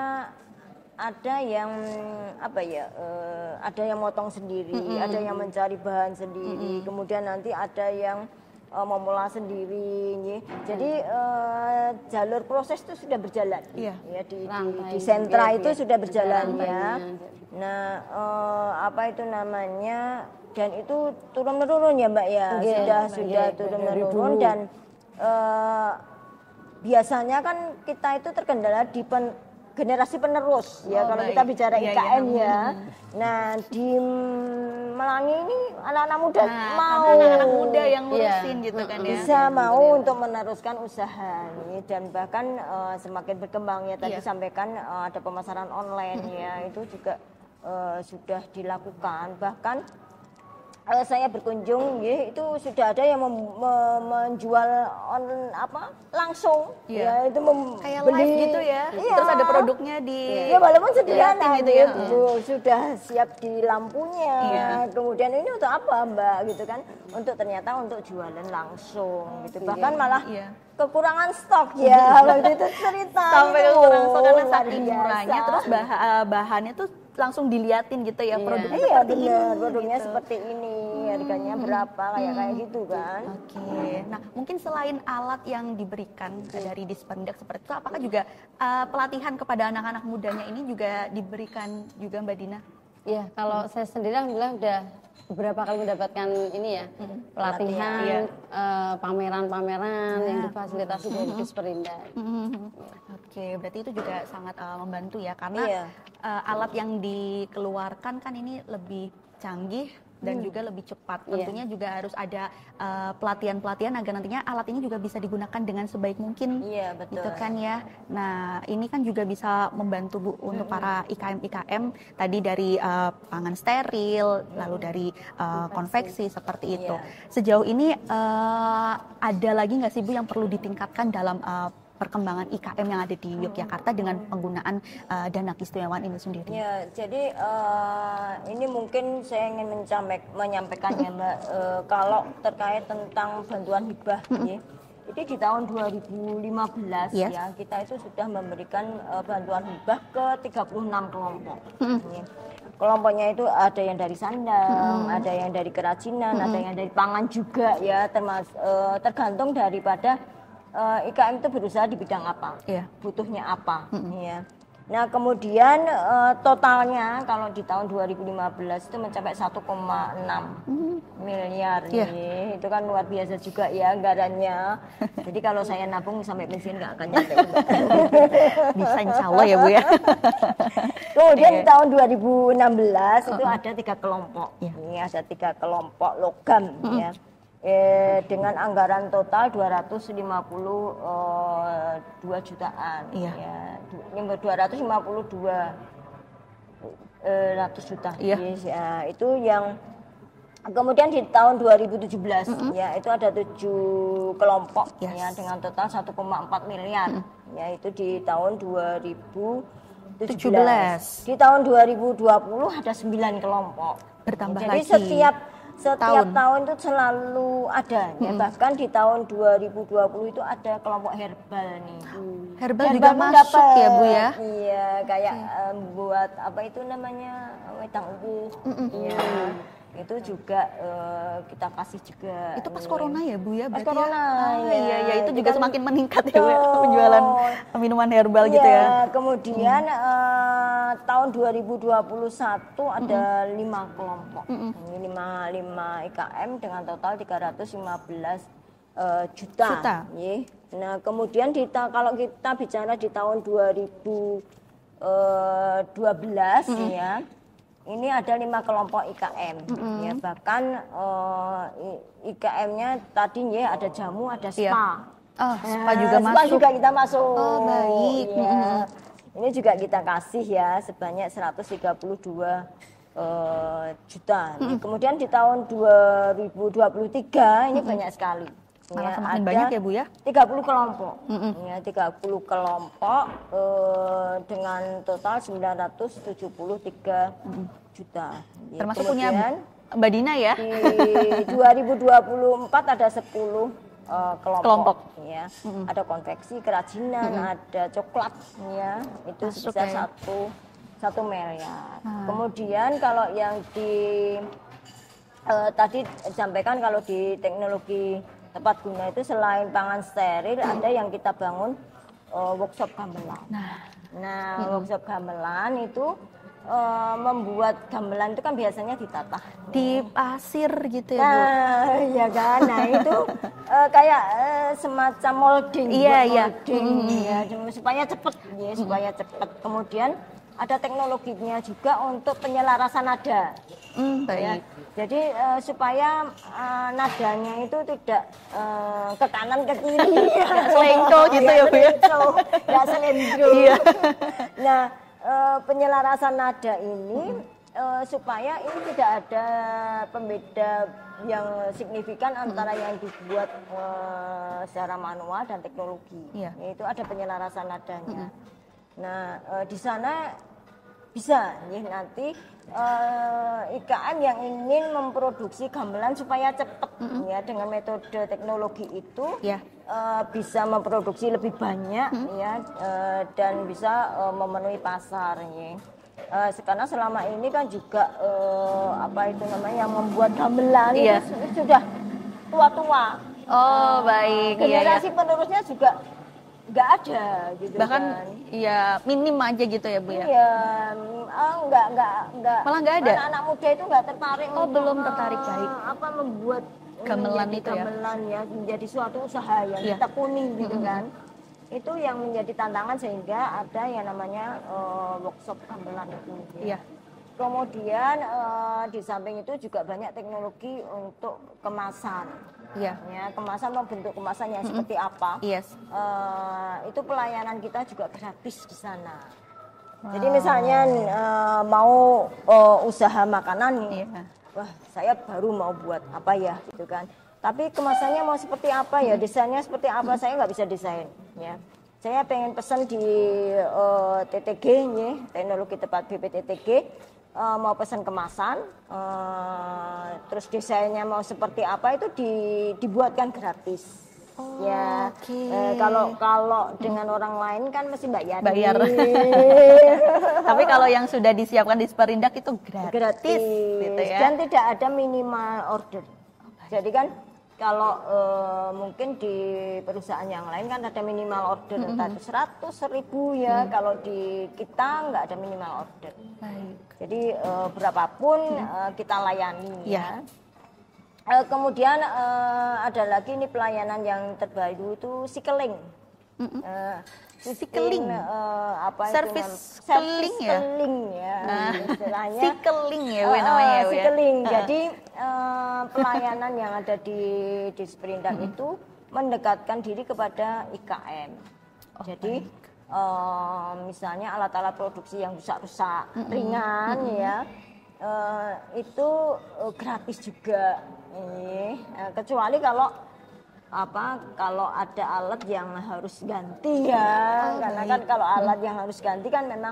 ada yang apa ya, eh, ada yang motong sendiri, ada yang mencari bahan sendiri, kemudian nanti ada yang eh, memula sendiri. Ye. Jadi eh, jalur proses itu sudah berjalan. Iya. Ya di, di, Rantai. di sentra Iya, itu iya. sudah berjalan Ada ya. rantainya. Nah eh, apa itu namanya? Dan itu turun menurun ya Mbak ya, Iya, sudah Mbak, sudah iya, turun dari menurun dulu. dan eh, biasanya kan kita itu terkendala di pen- generasi penerus ya Oh, kalau baik. kita bicara Iya, I K M iya. ya. Nah di Melangi ini anak-anak muda Nah, mau karena anak-anak muda yang Iya. ngurusin gitu kan ya. bisa mau untuk meneruskan usaha ini dan bahkan eh, semakin berkembang ya tadi Iya. sampaikan eh, ada pemasaran online ya itu juga eh, sudah dilakukan bahkan eh, saya berkunjung ya itu sudah ada yang mem- me- menjual on apa langsung Iya. ya itu mem- Kayak beli- live gitu ya. Iya. Terus ada produknya di Ya walaupun sederhana liatin gitu ya. gitu, sudah siap di lampunya. Iya. Kemudian ini untuk apa Mbak gitu kan? Untuk ternyata untuk jualan langsung gitu. Bahkan malah Iya. kekurangan stok ya waktu itu cerita. Sampai itu. kekurangan stok karena Luar saking biasa. murahnya terus bah- eh, bahannya tuh langsung diliatin gitu ya Iya. produknya Iya seperti benar, ini, produknya gitu. seperti ini, harganya berapa kayak kayak gitu kan. Oke, nah mungkin selain alat yang diberikan dari Dispendak seperti itu, apakah juga eh, pelatihan kepada anak-anak mudanya ini juga diberikan juga Mbak Dina? Iya, kalau saya sendiri alhamdulillah udah beberapa kali mendapatkan ini ya pelatihan, Iya. eh, pameran-pameran yang difasilitasi dari Disperindak. Oke, berarti itu juga sangat eh, membantu ya karena Iya. eh, alat yang dikeluarkan kan ini lebih canggih dan juga lebih cepat. Iya. Tentunya juga harus ada eh, pelatihan-pelatihan agar nantinya alat ini juga bisa digunakan dengan sebaik mungkin. Iya, betul. Gitu kan ya. Nah, ini kan juga bisa membantu Bu untuk para I K M-I K M tadi dari eh, pangan steril, lalu dari eh, konveksi seperti itu. Iya. Sejauh ini eh, ada lagi nggak sih Bu yang perlu ditingkatkan dalam eh, perkembangan I K M yang ada di Yogyakarta dengan penggunaan eh, dana keistimewaan ini sendiri? Ya, jadi eh, ini mungkin saya ingin mencamek, menyampaikannya Mbak, eh, kalau terkait tentang bantuan hibah, ya, itu di tahun dua ribu lima belas Yes. ya kita itu sudah memberikan eh, bantuan hibah ke tiga puluh enam kelompok. Ya. Kelompoknya itu ada yang dari sandang, ada yang dari kerajinan, ada yang dari pangan juga ya, termasuk eh, tergantung daripada eh, I K M itu berusaha di bidang apa, Iya. butuhnya apa, ya. Nah kemudian eh, totalnya kalau di tahun dua ribu lima belas itu mencapai satu koma enam miliar, Iya. nih. Itu kan luar biasa juga ya anggarannya. Jadi kalau saya nabung sampai pensiun nggak akan nyampe. Bisa insya Allah ya Bu ya. Kemudian di tahun dua ribu enam belas itu ada tiga kelompok, Iya. ini ada tiga kelompok logam, ya. Eh, dengan anggaran total dua ratus lima puluh dua jutaan, Iya. ya, Du- dua ratus lima puluh dua eh, ratus juta, Iya. Yes, ya, itu yang kemudian di tahun dua ribu tujuh belas ya itu ada tujuh kelompok Yes. ya dengan total satu koma empat miliar, ya itu di tahun dua ribu tujuh belas. Di tahun dua ribu dua puluh ada sembilan kelompok. Bertambah Jadi lagi. setiap setiap Tahun. tahun, itu selalu ada. Ya. Bahkan di tahun dua ribu dua puluh itu ada kelompok herbal nih. Herbal juga pun masuk dapet. ya, Bu ya? Iya, kayak em, buat apa itu namanya wedang ubuh. Iya. Itu juga eh, kita kasih juga. Itu pas nih. corona ya Bu ya? Pas berarti corona, ya? Ah, ya. iya, iya. Itu Itu juga kan- semakin meningkat ya Bu ya, Betul. penjualan minuman herbal gitu ya. Iya, kemudian eh, tahun dua ribu dua puluh satu ada lima kelompok. Ini lima, lima I K M dengan total tiga ratus lima belas eh, juta. Juta. Ye. Nah, kemudian di ta- kalau kita bicara di tahun dua ribu dua belas ya. Ini ada lima kelompok I K M, ya bahkan uh, I K M-nya tadi ya ada jamu, ada spa. Iya. Oh, spa Nah, juga spa masuk. juga kita masuk. Oh, baik. Ya. Ini juga kita kasih ya sebanyak seratus tiga puluh dua uh, juta. Nih, kemudian di tahun dua ribu dua puluh tiga ini banyak sekali. Malah semakin banyak ya Bu ya? tiga puluh kelompok. Ya, tiga puluh kelompok eh, dengan total sembilan ratus tujuh puluh tiga juta. Ya, Termasuk kemudian, punya Mbak Dina ya? di dua ribu dua puluh empat ada sepuluh uh, kelompok, Kelompok. ya. Ada konveksi, kerajinan, ada coklat ya. Itu Masuk bisa ya. satu satu miliar. Kemudian kalau yang di uh, tadi sampaikan kalau di teknologi tepat guna itu selain pangan steril ada yang kita bangun uh, workshop gamelan. Nah, nah workshop gamelan itu uh, membuat gamelan itu kan biasanya ditata Di pasir gitu ya Bu? Nah, ya kan. Nah, itu uh, kayak uh, semacam molding, Iya, buat iya. molding ya, supaya cepat ya, supaya cepat. Kemudian ada teknologinya juga untuk penyelarasan nada. Hmm, Ya. baik. Jadi uh, supaya uh, nadanya itu tidak uh, ke kanan ke kiri, Nggak selengko gitu ya, Bu ya? nggak selendro. Iya. Nah, uh, penyelarasan nada ini uh, supaya ini tidak ada pembeda yang signifikan antara yang dibuat uh, secara manual dan teknologi. Iya. Yaitu ada penyelarasan nadanya. Nah, uh, di sana bisa ya, nanti uh, I K M yang ingin memproduksi gamelan supaya cepat ya dengan metode teknologi itu Ya. uh, bisa memproduksi lebih banyak ya uh, dan bisa uh, memenuhi pasar ya. Uh, karena selama ini kan juga uh, apa itu namanya yang membuat gamelan Iya. itu su- sudah tua-tua. Oh, baik. Iya, iya. Generasi penerusnya juga nggak ada gitu Bahkan kan. ya minim aja gitu ya Bu ya? Iya, ah, enggak, enggak, enggak. Malah enggak ada? Anak-anak muda itu enggak tertarik Oh, untuk, belum eh, tertarik, baik. apa membuat Gamelan menjadi itu ya? gamelan ya, menjadi suatu usaha yang Iya. ditekuni gitu kan. Itu yang menjadi tantangan sehingga ada yang namanya eh, workshop gamelan itu. Iya. Kemudian eh, di samping itu juga banyak teknologi untuk kemasan. Iya. Ya, kemasan mau bentuk kemasan yang seperti apa? Yes. Eh, itu pelayanan kita juga gratis di sana. Jadi misalnya eh, mau eh, usaha makanan nih, Iya. wah saya baru mau buat apa ya gitu kan. Tapi kemasannya mau seperti apa ya, desainnya seperti apa, saya nggak bisa desain. Ya, saya pengen pesan di eh, T T G, ya, teknologi tepat B P T T G. Uh, mau pesan kemasan, uh, terus desainnya mau seperti apa itu di, dibuatkan gratis. Oh, ya, oke. eh, kalau kalau dengan orang lain kan mesti bayar. Bayar. Tapi kalau yang sudah disiapkan di Sperindak itu gratis, gratis, gitu ya. dan tidak ada minimal order. Jadi kan kalau eh, mungkin di perusahaan yang lain kan ada minimal order, entah itu seratus, seribu ya. Kalau di kita nggak ada minimal order. Baik. Jadi eh, berapapun eh, kita layani Ya. ya. Eh, kemudian eh, ada lagi ini pelayanan yang terbaru itu cycling. Eh, Cycling? eh, apa Service itu namanya? keliling ya? Keliling ya. Istilahnya. Cycling ya Bu Eh, namanya eh, ya, Bu ya? cycling. Jadi eh, pelayanan yang ada di di Sperindak itu mendekatkan diri kepada I K M. Jadi eh, misalnya alat-alat produksi yang rusak-rusak ringan ya, eh, itu eh, gratis juga. Eh, eh, kecuali kalau apa kalau ada alat yang harus ganti ya, karena kan kalau alat yang harus ganti kan memang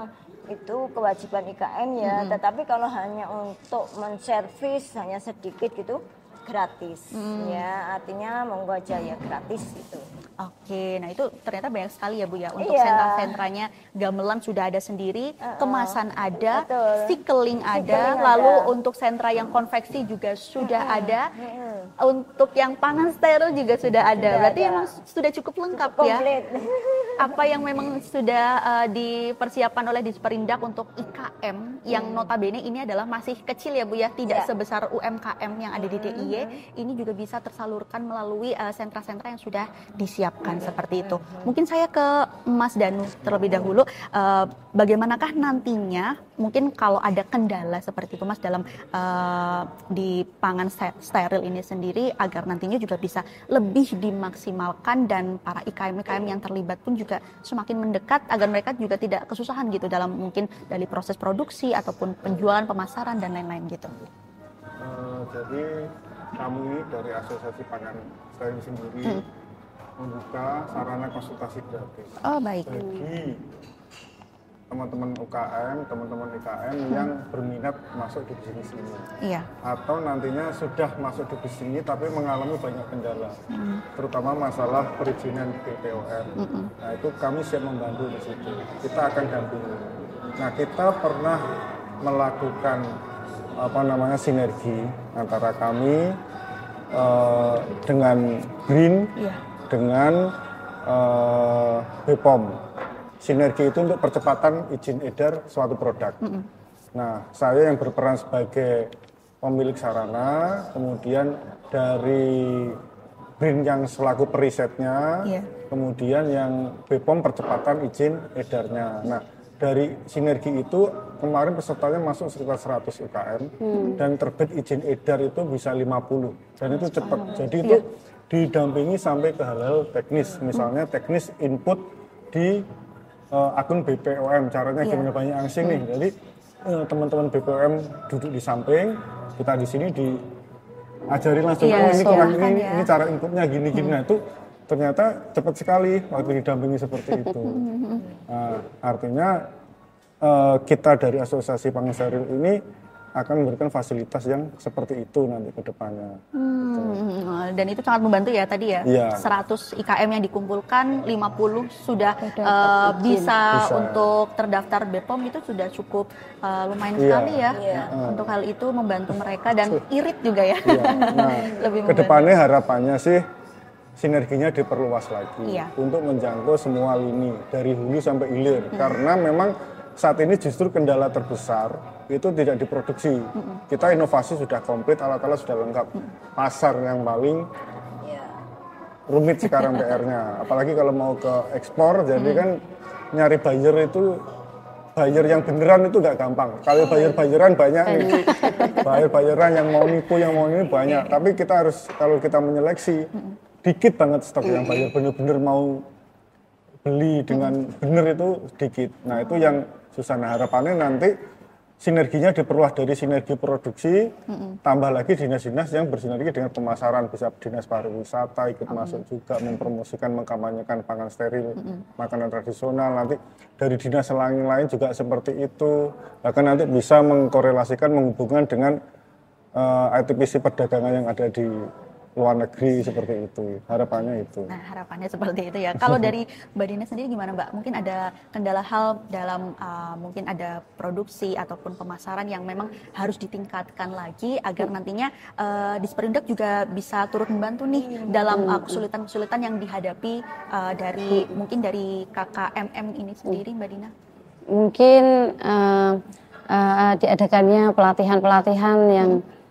itu kewajiban I K M ya, hmm. tetapi kalau hanya untuk menservis hanya sedikit gitu gratis, hmm. ya artinya monggo aja ya gratis itu. Oke, nah itu ternyata banyak sekali ya Bu ya untuk Iya. sentra-sentranya. Gamelan sudah ada sendiri, uh-uh. kemasan ada, Betul. sikeling ada, Sikeling lalu ada. untuk sentra yang konveksi juga sudah uh-uh. ada, uh-uh. untuk yang pangan steril juga sudah ada. Sudah Berarti ada. emang sudah cukup lengkap Cukup ya. komplit. Apa yang memang sudah uh, dipersiapkan oleh Disperindak untuk I K M yang hmm. notabene ini adalah masih kecil ya Bu ya, tidak ya. sebesar U M K M yang ada di D I Y, hmm. ini juga bisa tersalurkan melalui uh, sentra-sentra yang sudah disiapkan hmm. seperti itu. Mungkin saya ke Mas Danu terlebih dahulu, uh, bagaimanakah nantinya mungkin kalau ada kendala seperti itu Mas dalam uh, di pangan steril ini sendiri agar nantinya juga bisa lebih dimaksimalkan dan para I K M I K M yang terlibat pun juga semakin mendekat agar mereka juga tidak kesusahan gitu dalam mungkin dari proses produksi ataupun penjualan, pemasaran dan lain-lain gitu. Uh, jadi kami dari Asosiasi Pangan Steril sendiri hmm. membuka sarana konsultasi gratis. Oh baik. Bagi teman-teman U K M, teman-teman I K M hmm. yang berminat masuk di bisnis ini. Iya. Atau nantinya sudah masuk di bisnis ini tapi mengalami banyak kendala. Hmm. Terutama masalah perizinan B P O M. Hmm. Nah, itu kami siap membantu di situ. Kita akan dampingi. Nah, kita pernah melakukan apa namanya sinergi antara kami uh, dengan Green yeah. dengan uh, B P O M. Sinergi itu untuk percepatan izin edar suatu produk. Mm-hmm. Nah, saya yang berperan sebagai pemilik sarana, kemudian dari Green yang selaku perisetnya, yeah. kemudian yang B P O M percepatan izin edarnya. Nah, dari sinergi itu kemarin pesertanya masuk sekitar seratus U K M hmm. dan terbit izin edar itu bisa lima puluh dan itu cepat. Oh. Jadi itu yeah. didampingi sampai ke hal-hal teknis, misalnya teknis input di uh, akun B P O M, caranya yeah. gimana banyak asing hmm. nih. Jadi uh, teman-teman B P O M duduk di samping, kita di sini diajari langsung yeah, oh, ini, so, ini, ya. ini cara inputnya gini-gini. Hmm. Nah itu ternyata cepat sekali waktu didampingi seperti itu. Nah, artinya uh, kita dari Asosiasi Pangan Steril ini akan memberikan fasilitas yang seperti itu nanti ke depannya. Hmm, dan itu sangat membantu ya tadi ya. Ya. seratus I K M yang dikumpulkan, lima puluh sudah uh, bisa, bisa untuk terdaftar B P O M, itu sudah cukup uh, lumayan ya. sekali ya. ya. Uh. Untuk hal itu membantu mereka dan irit juga ya. ya. Nah, lebih ke depannya harapannya sih sinerginya diperluas lagi iya. untuk menjangkau semua lini dari hulu sampai hilir hmm. karena memang saat ini justru kendala terbesar itu tidak diproduksi. Hmm. Kita inovasi sudah komplit, alat-alat sudah lengkap. Hmm. Pasar yang paling yeah. rumit sekarang P R-nya. Apalagi kalau mau ke ekspor, jadi hmm. kan nyari buyer itu buyer yang beneran itu nggak gampang. Kalau buyer-buyeran banyak nih, buyer-buyeran yang mau nipu, yang mau ini banyak. Tapi kita harus kalau kita menyeleksi hmm. dikit banget stok yang buyer bener-bener mau beli dengan bener itu sedikit. Nah itu yang susah. Nah harapannya nanti sinerginya diperluas dari sinergi produksi, mm-hmm. tambah lagi dinas-dinas yang bersinergi dengan pemasaran, bisa dinas pariwisata ikut mm-hmm. masuk juga mempromosikan, mengkampanyekan pangan steril, mm-hmm. makanan tradisional. Nanti dari dinas lain lain juga seperti itu. Bahkan nanti bisa mengkorelasikan, menghubungkan dengan uh, I T P C perdagangan yang ada di luar negeri seperti itu, harapannya itu. Nah harapannya seperti itu ya. Kalau dari Mbak Dina sendiri gimana Mbak? Mungkin ada kendala hal dalam uh, mungkin ada produksi ataupun pemasaran yang memang harus ditingkatkan lagi agar nantinya uh, Disperindak juga bisa turut membantu nih dalam uh, kesulitan-kesulitan yang dihadapi uh, dari mungkin dari K K M M ini sendiri Mbak Dina? Mungkin uh, uh, diadakannya pelatihan-pelatihan yang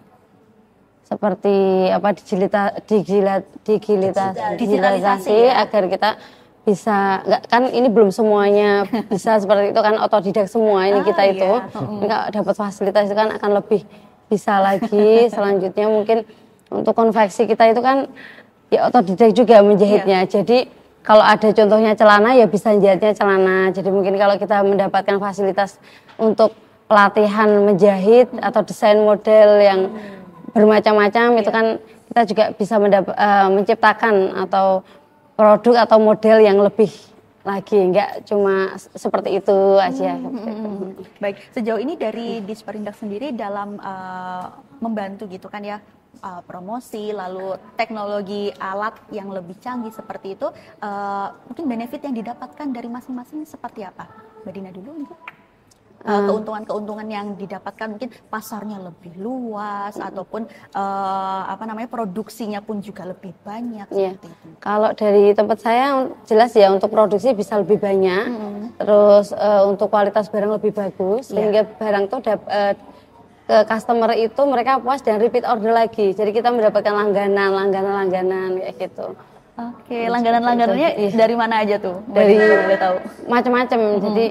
seperti apa digilita, digilat, digilita, digitalisasi ya. Agar kita bisa nggak kan ini belum semuanya bisa seperti itu kan otodidak semua ini ah, kita itu iya. nggak dapat fasilitas itu kan akan lebih bisa lagi selanjutnya mungkin untuk konveksi kita itu kan ya otodidak juga menjahitnya iya. Jadi kalau ada contohnya celana ya bisa jahitnya celana jadi mungkin kalau kita mendapatkan fasilitas untuk pelatihan menjahit hmm. atau desain model yang hmm. bermacam-macam, yeah. itu kan kita juga bisa mendap- uh, menciptakan atau produk atau model yang lebih lagi, nggak cuma seperti itu aja. Hmm, hmm, hmm. Baik, sejauh ini dari Disperindak sendiri dalam uh, membantu gitu kan ya, uh, promosi lalu teknologi alat yang lebih canggih seperti itu, uh, mungkin benefit yang didapatkan dari masing-masing seperti apa? Mbak Dina dulu mungkin. Uh, keuntungan-keuntungan yang didapatkan mungkin pasarnya lebih luas mm. ataupun uh, apa namanya produksinya pun juga lebih banyak yeah. seperti itu. Kalau dari tempat saya jelas ya untuk produksi bisa lebih banyak, mm. terus uh, untuk kualitas barang lebih bagus yeah. sehingga barang itu dap, uh, ke customer itu mereka puas dan repeat order lagi. Jadi kita mendapatkan langganan, langganan, langganan kayak gitu. Oke, okay, langganan-langganannya dari mana aja tuh? Dari boleh tahu. Macam-macam. Mm. Jadi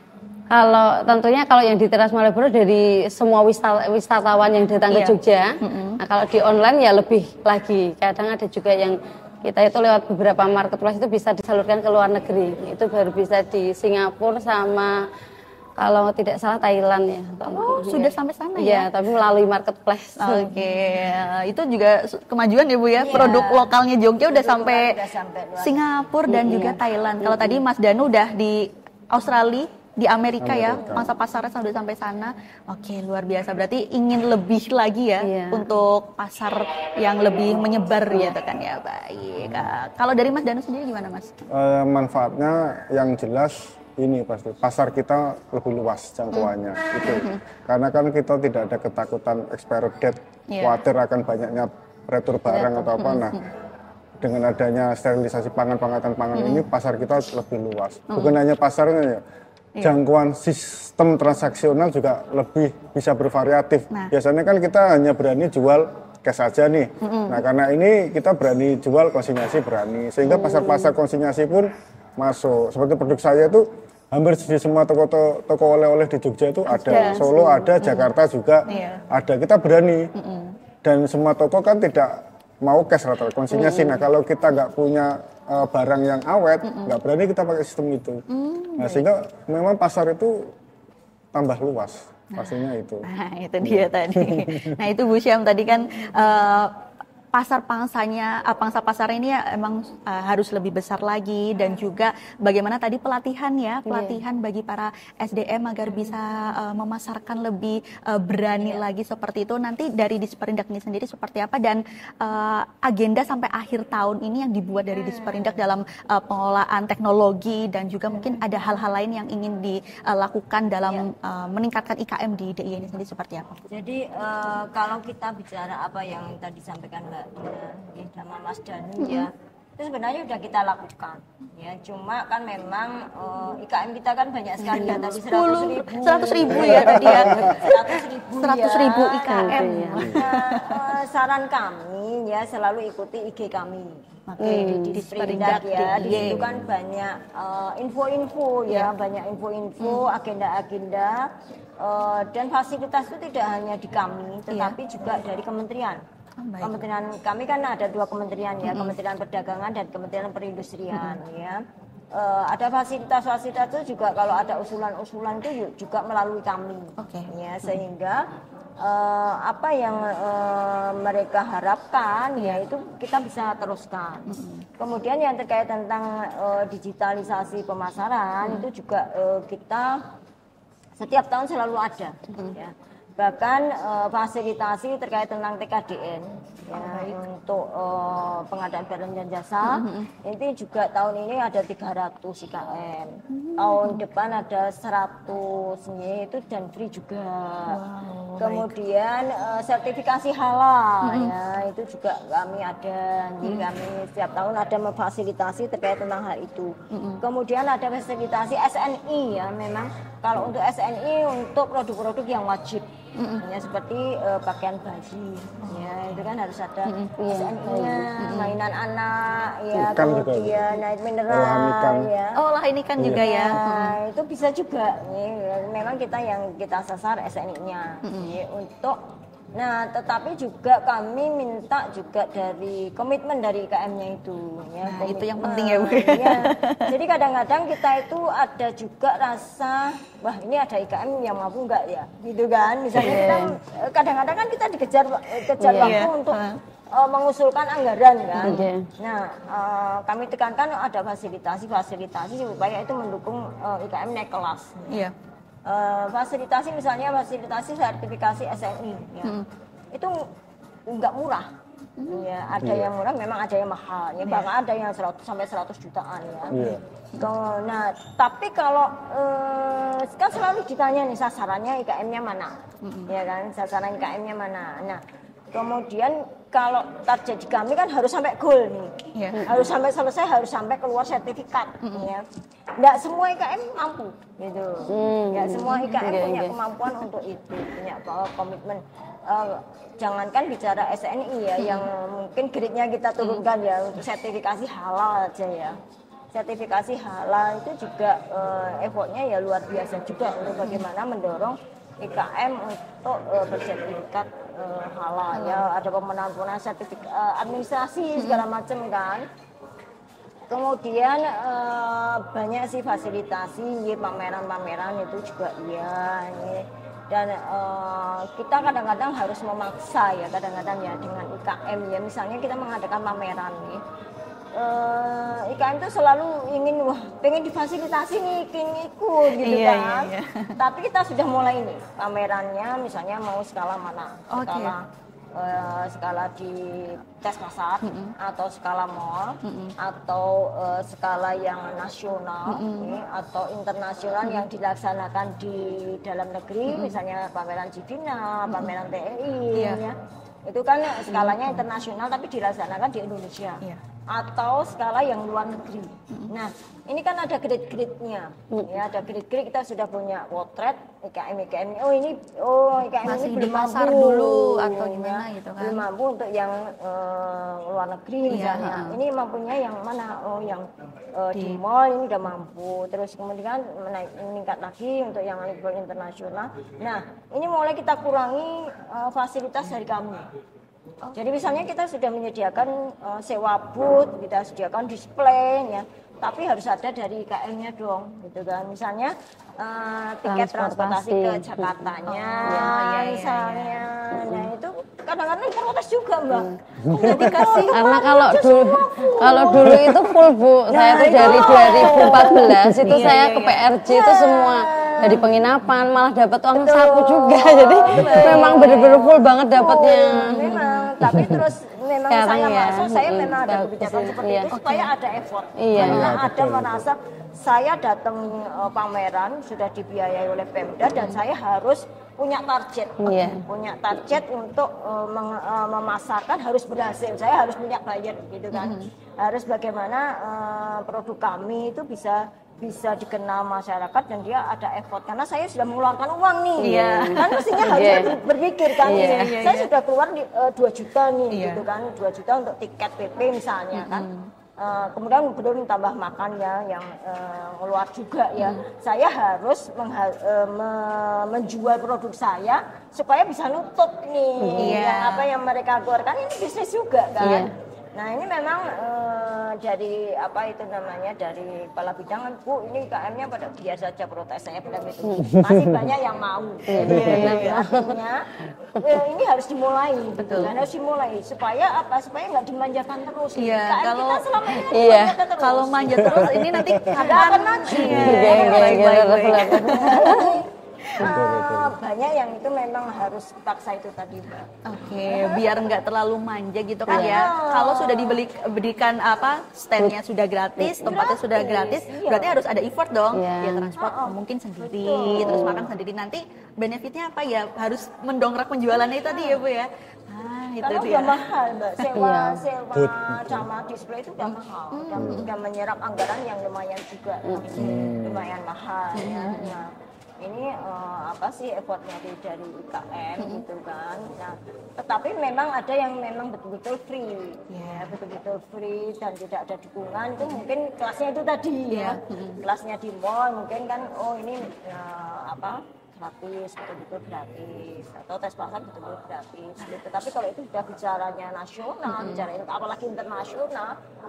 kalau tentunya kalau yang di Teras Malioboro dari semua wisatawan yang datang iya. ke Jogja, mm-hmm. nah kalau di online ya lebih lagi. Kadang ada juga yang kita itu lewat beberapa marketplace itu bisa disalurkan ke luar negeri. Itu baru bisa di Singapura sama kalau tidak salah Thailand ya. Oh, ya. Sudah sampai sana ya? Iya, tapi melalui marketplace. Oke, okay. Itu juga kemajuan ya Bu ya. Yeah. Produk lokalnya Jogja udah sampai, udah sampai Singapura dan mm-hmm. juga Thailand. Kalau mm-hmm. tadi Mas Danu udah di Australia, di Amerika, Amerika ya, masa pasarnya sudah sampai sana. Oke, luar biasa. Berarti ingin lebih lagi ya yeah. untuk pasar yang lebih menyebar gitu kan ya. Baik. Uh, kalau dari Mas Danu sendiri gimana Mas? Uh, manfaatnya yang jelas ini pasti pasar kita lebih luas jangkauannya mm. itu. Mm-hmm. Karena kan kita tidak ada ketakutan expiry date, yeah. khawatir akan banyaknya retur barang atau apa. Nah, dengan adanya sterilisasi pangan, pengangkatan pangan mm. ini pasar kita lebih luas. Mm. Bukan hanya pasarnya ya. Jangkauan sistem transaksional juga lebih bisa bervariatif. Nah. Biasanya kan kita hanya berani jual cash aja nih. Mm-hmm. Nah karena ini kita berani jual konsinyasi berani. Sehingga mm. pasar-pasar konsinyasi pun masuk. Seperti produk saya itu hampir di semua toko toko oleh-oleh di Jogja itu ada. ada. Solo ada, mm. Jakarta juga yeah. ada. Kita berani. Mm-hmm. Dan semua toko kan tidak mau cash rata-rata konsinyasi. Mm. Nah kalau kita nggak punya uh, barang yang awet, nggak mm-mm. berani kita pakai sistem itu. Mm. Nah, sehingga memang pasar itu tambah luas, pastinya itu. Nah, itu dia tadi. Nah, itu Bu Syam tadi kan uh, pasar pangsanya, uh, pangsa pasar ini ya emang uh, harus lebih besar lagi dan juga bagaimana tadi pelatihan ya, pelatihan yeah. bagi para S D M agar bisa uh, memasarkan lebih uh, berani yeah. lagi seperti itu. Nanti dari Disperindak ini sendiri seperti apa dan uh, agenda sampai akhir tahun ini yang dibuat dari Disperindak dalam uh, pengelolaan teknologi dan juga mungkin ada hal-hal lain yang ingin dilakukan dalam yeah. uh, meningkatkan I K M di D I Y ini sendiri seperti apa? Jadi uh, kalau kita bicara apa yang tadi disampaikan Mbak ya, sama Mas Danu mm-hmm. ya itu sebenarnya sudah kita lakukan ya, cuma kan memang uh, I K M kita kan banyak sekali ya tadi seratus ribu ya tadi ya seratus ribu I K M ya. Nah, uh, saran kami ya selalu ikuti I G kami. Oke, okay, hmm, di Disperindak ya, di situ kan banyak uh, info-info ya, yeah. banyak info-info, hmm. agenda-agenda uh, dan fasilitas itu tidak hanya di kami, tetapi yeah. juga dari kementerian. Oh, kementerian kami kan ada dua kementerian ya, mm-hmm. Kementerian Perdagangan dan Kementerian Perindustrian mm-hmm. ya. Uh, ada fasilitas-fasilitas itu juga kalau ada usulan-usulan itu juga melalui kami, okay. ya sehingga uh, apa yang uh, mereka harapkan ya itu kita bisa teruskan. Mm-hmm. Kemudian yang terkait tentang uh, digitalisasi pemasaran mm-hmm. itu juga uh, kita setiap tahun selalu ada. Mm-hmm. Ya. Bahkan uh, fasilitasi terkait tentang T K D N ya, oh, untuk uh, pengadaan barang dan jasa mm-hmm. ini juga tahun ini ada tiga ratus I K M mm-hmm. tahun depan ada seratus itu dan free juga wow, kemudian uh, sertifikasi halal mm-hmm. ya itu juga kami ada jadi mm-hmm. kami setiap tahun ada memfasilitasi terkait tentang hal itu mm-hmm. kemudian ada fasilitasi S N I ya memang kalau untuk S N I untuk produk-produk yang wajib mm-hmm. ya seperti uh, pakaian baju ya itu kan harus ada mm-hmm. S N I-nya mm-hmm. mainan anak ya ikan kemudian naik mineral ya oh olahan ikan iya. juga ya nah, itu bisa juga ya, memang kita yang kita sasar S N I-nya mm-hmm. ya, untuk nah tetapi juga kami minta juga dari komitmen dari I K M-nya itu ya nah, itu yang penting ya Bu ya. Jadi kadang-kadang kita itu ada juga rasa wah ini ada I K M yang mampu enggak ya gitu kan misalnya yeah. kita kadang-kadang kan kita dikejar kejar yeah. waktu yeah. untuk uh, mengusulkan anggaran kan. Okay. Nah, uh, kami tekankan ada fasilitasi-fasilitasi supaya itu mendukung uh, I K M naik kelas. Iya. Uh, fasilitasi misalnya fasilitasi sertifikasi S N I ya. Hmm. Itu nggak murah. Hmm. Ya, ada yeah. yang murah, memang ada yang mahal. Ya, bahkan ada yang seratus sampai seratus jutaan ya. Yeah. So, nah, tapi kalau uh, kan selalu ditanya nih sasarannya I K M-nya mana? Hmm. Ya kan, sasaran I K M-nya mana? Nah, kemudian kalau target di kami kan harus sampai goal nih, yeah. harus sampai selesai, harus sampai keluar sertifikat, mm-hmm. ya. Nggak semua I K M mampu, gitu. Mm-hmm. Nggak semua I K M okay, punya okay. kemampuan untuk itu, punya komitmen. Uh, jangankan bicara S N I ya, mm-hmm. yang mungkin grade-nya kita turunkan mm-hmm. ya untuk sertifikasi halal aja ya. Sertifikasi halal itu juga uh, effortnya ya luar biasa juga untuk bagaimana mendorong I K M untuk uh, bersertifikat uh, halal ya, ada pemenang-pemenang sertifikat uh, administrasi segala macam kan. Kemudian uh, banyak sih fasilitasi, pameran-pameran itu juga iya. Ini. Dan uh, kita kadang-kadang harus memaksa ya, kadang-kadang ya dengan I K M ya, misalnya kita mengadakan pameran nih. Uh, I K M itu selalu ingin wah pengen difasilitasi nih, ingin ikut gitu iya, kan. Iya, iya. Tapi kita sudah mulai nih pamerannya, misalnya mau skala mana, okay. skala uh, skala di tes pasar, mm-hmm. atau skala mall, mm-hmm. atau uh, skala yang nasional, mm-hmm. nih, atau internasional mm-hmm. yang dilaksanakan di dalam negeri, mm-hmm. misalnya pameran Civina, mm-hmm. pameran T E I, yeah. ya. Itu kan skalanya mm-hmm. internasional tapi dilaksanakan di Indonesia. Yeah. Atau skala yang luar negeri. Nah, ini kan ada grade-grade-nya. Ya, ada grade-grade, kita sudah punya potret I K M I K M. Oh, ini oh I K M masih ini belum pasar mampu dulu atau gimana ya, gitu kan. Belum mampu untuk yang uh, luar negeri misalnya. Iya, ini mampunya yang mana? Oh, yang uh, di, di mall ini udah mampu. Terus kemudian menaik, meningkat lagi untuk yang level internasional. Nah, ini mulai kita kurangi uh, fasilitas dari kami. Jadi misalnya kita sudah menyediakan uh, sewa booth, kita sediakan display ya, tapi harus ada dari I K M-nya dong, gitu kan. Misalnya uh, tiket transportasi, transportasi ke Jakartanya, oh, iya, iya, misalnya. Iya, iya. Nah itu kadang-kadang protes juga mbak. Hmm. Jadi kasih karena kalau dulu kalau dulu itu full bu, nah, saya tuh dari dua ribu empat belas itu iya, saya iya, ke P R J iya. itu semua. Dari penginapan malah dapat uang Betul. saku juga, jadi Betul. memang benar-benar full banget dapatnya. Oh, memang, tapi terus memang Sekarang saya ya. masuk, saya hmm, memang ada kebijakan iya. seperti iya. itu supaya ada effort. Iya. Karena iya, ada betul. merasa saya datang uh, pameran sudah dibiayai oleh Pemda dan hmm. saya harus punya target, iya. punya target untuk uh, meng, uh, memasarkan harus berhasil. Saya harus punya klien, gitu kan. Hmm. Harus bagaimana uh, produk kami itu bisa bisa dikenal masyarakat dan dia ada effort karena saya sudah mengeluarkan uang nih yeah. kan mestinya harus yeah. berpikir kan yeah. yeah, yeah, saya yeah. sudah keluar di, uh, dua juta nih yeah. gitu kan dua juta untuk tiket P P misalnya mm-hmm. kan uh, kemudian belum tambah makan ya yang uh, keluar juga ya mm. saya harus mengha- uh, me- menjual produk saya supaya bisa nutup nih yeah. yang apa yang mereka keluarkan ini bisnis juga kan yeah. Nah ini memang uh, dari apa itu namanya dari kepala bidang, Bu ini K M-nya pada biar saja protes saya bilang itu masih banyak yang mau. Jadi artinya ya, ini harus dimulai, betul. Dan harus dimulai supaya apa? Supaya nggak dimanjakan terus. Iya. K M Kalau kita selama ini kan iya. terus. Kalau manja terus ini nanti ada akan maju. Uh, banyak yang itu memang harus dipaksa itu tadi Mbak. Oke, okay, biar nggak terlalu manja gitu kan yeah. ya. Kalau sudah dibeli berikan apa standnya sudah gratis, tempatnya sudah gratis, iya. berarti harus ada effort dong. Yeah. Ya transport oh, oh. mungkin sendiri, Betul. terus makan sendiri. Nanti benefitnya apa ya? Harus mendongkrak penjualannya itu tadi ya Bu ya. Ah, itu Karena dia. udah mahal Mbak, sewa yeah. sewa sama display itu udah mahal, hmm. dan udah menyerap anggaran yang lumayan juga, hmm. lumayan mahal hmm. ya. ya. Ini uh, apa sih effortnya dari I K M hmm. gitu kan. Nah, tetapi memang ada yang memang betul-betul free, yeah. ya betul-betul free dan tidak ada dukungan. Itu mungkin kelasnya itu tadi yeah. ya, hmm. kelasnya di mall mungkin kan, oh ini uh, apa gratis, betul-betul gratis, atau tes pasar betul-betul gratis. Gitu. Tapi kalau itu sudah bicaranya nasional, hmm. bicara apalagi internasional.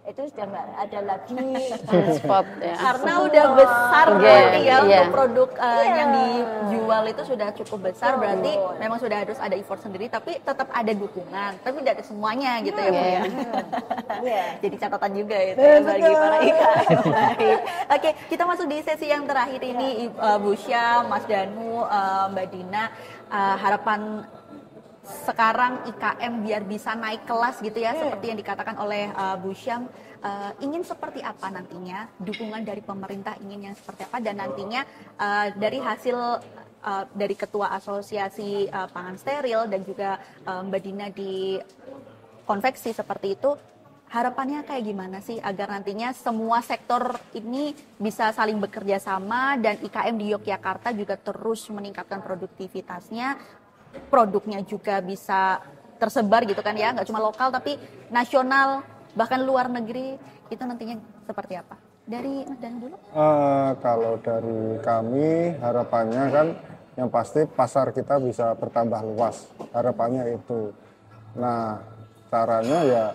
itu sudah nggak ada lagi spot ya. Karena udah besar Iya, berarti ya iya. untuk produk uh, Iya. yang dijual itu sudah cukup besar, Betul. berarti memang sudah harus ada effort sendiri, tapi tetap ada dukungan, tapi tidak ada semuanya gitu ya Bu Iya. ya. Iya. Jadi catatan juga itu ya Betul. bagi para I K M. Baik. Oke, kita masuk di sesi yang terakhir ini, uh, Bu Syam, Mas Danu, uh, Mbak Dina, uh, harapan sekarang I K M biar bisa naik kelas gitu ya, seperti yang dikatakan oleh uh, Bu Syam, uh, ingin seperti apa nantinya, dukungan dari pemerintah ingin yang seperti apa, dan nantinya uh, dari hasil uh, dari Ketua Asosiasi uh, Pangan Steril dan juga uh, Mbak Dina di konveksi seperti itu, harapannya kayak gimana sih agar nantinya semua sektor ini bisa saling bekerja sama dan I K M di Yogyakarta juga terus meningkatkan produktivitasnya, produknya juga bisa tersebar gitu kan ya, nggak cuma lokal tapi nasional bahkan luar negeri, itu nantinya seperti apa? Dari Mas Danu dulu. Eh, kalau dari kami harapannya kan yang pasti pasar kita bisa bertambah luas, harapannya itu. Nah caranya ya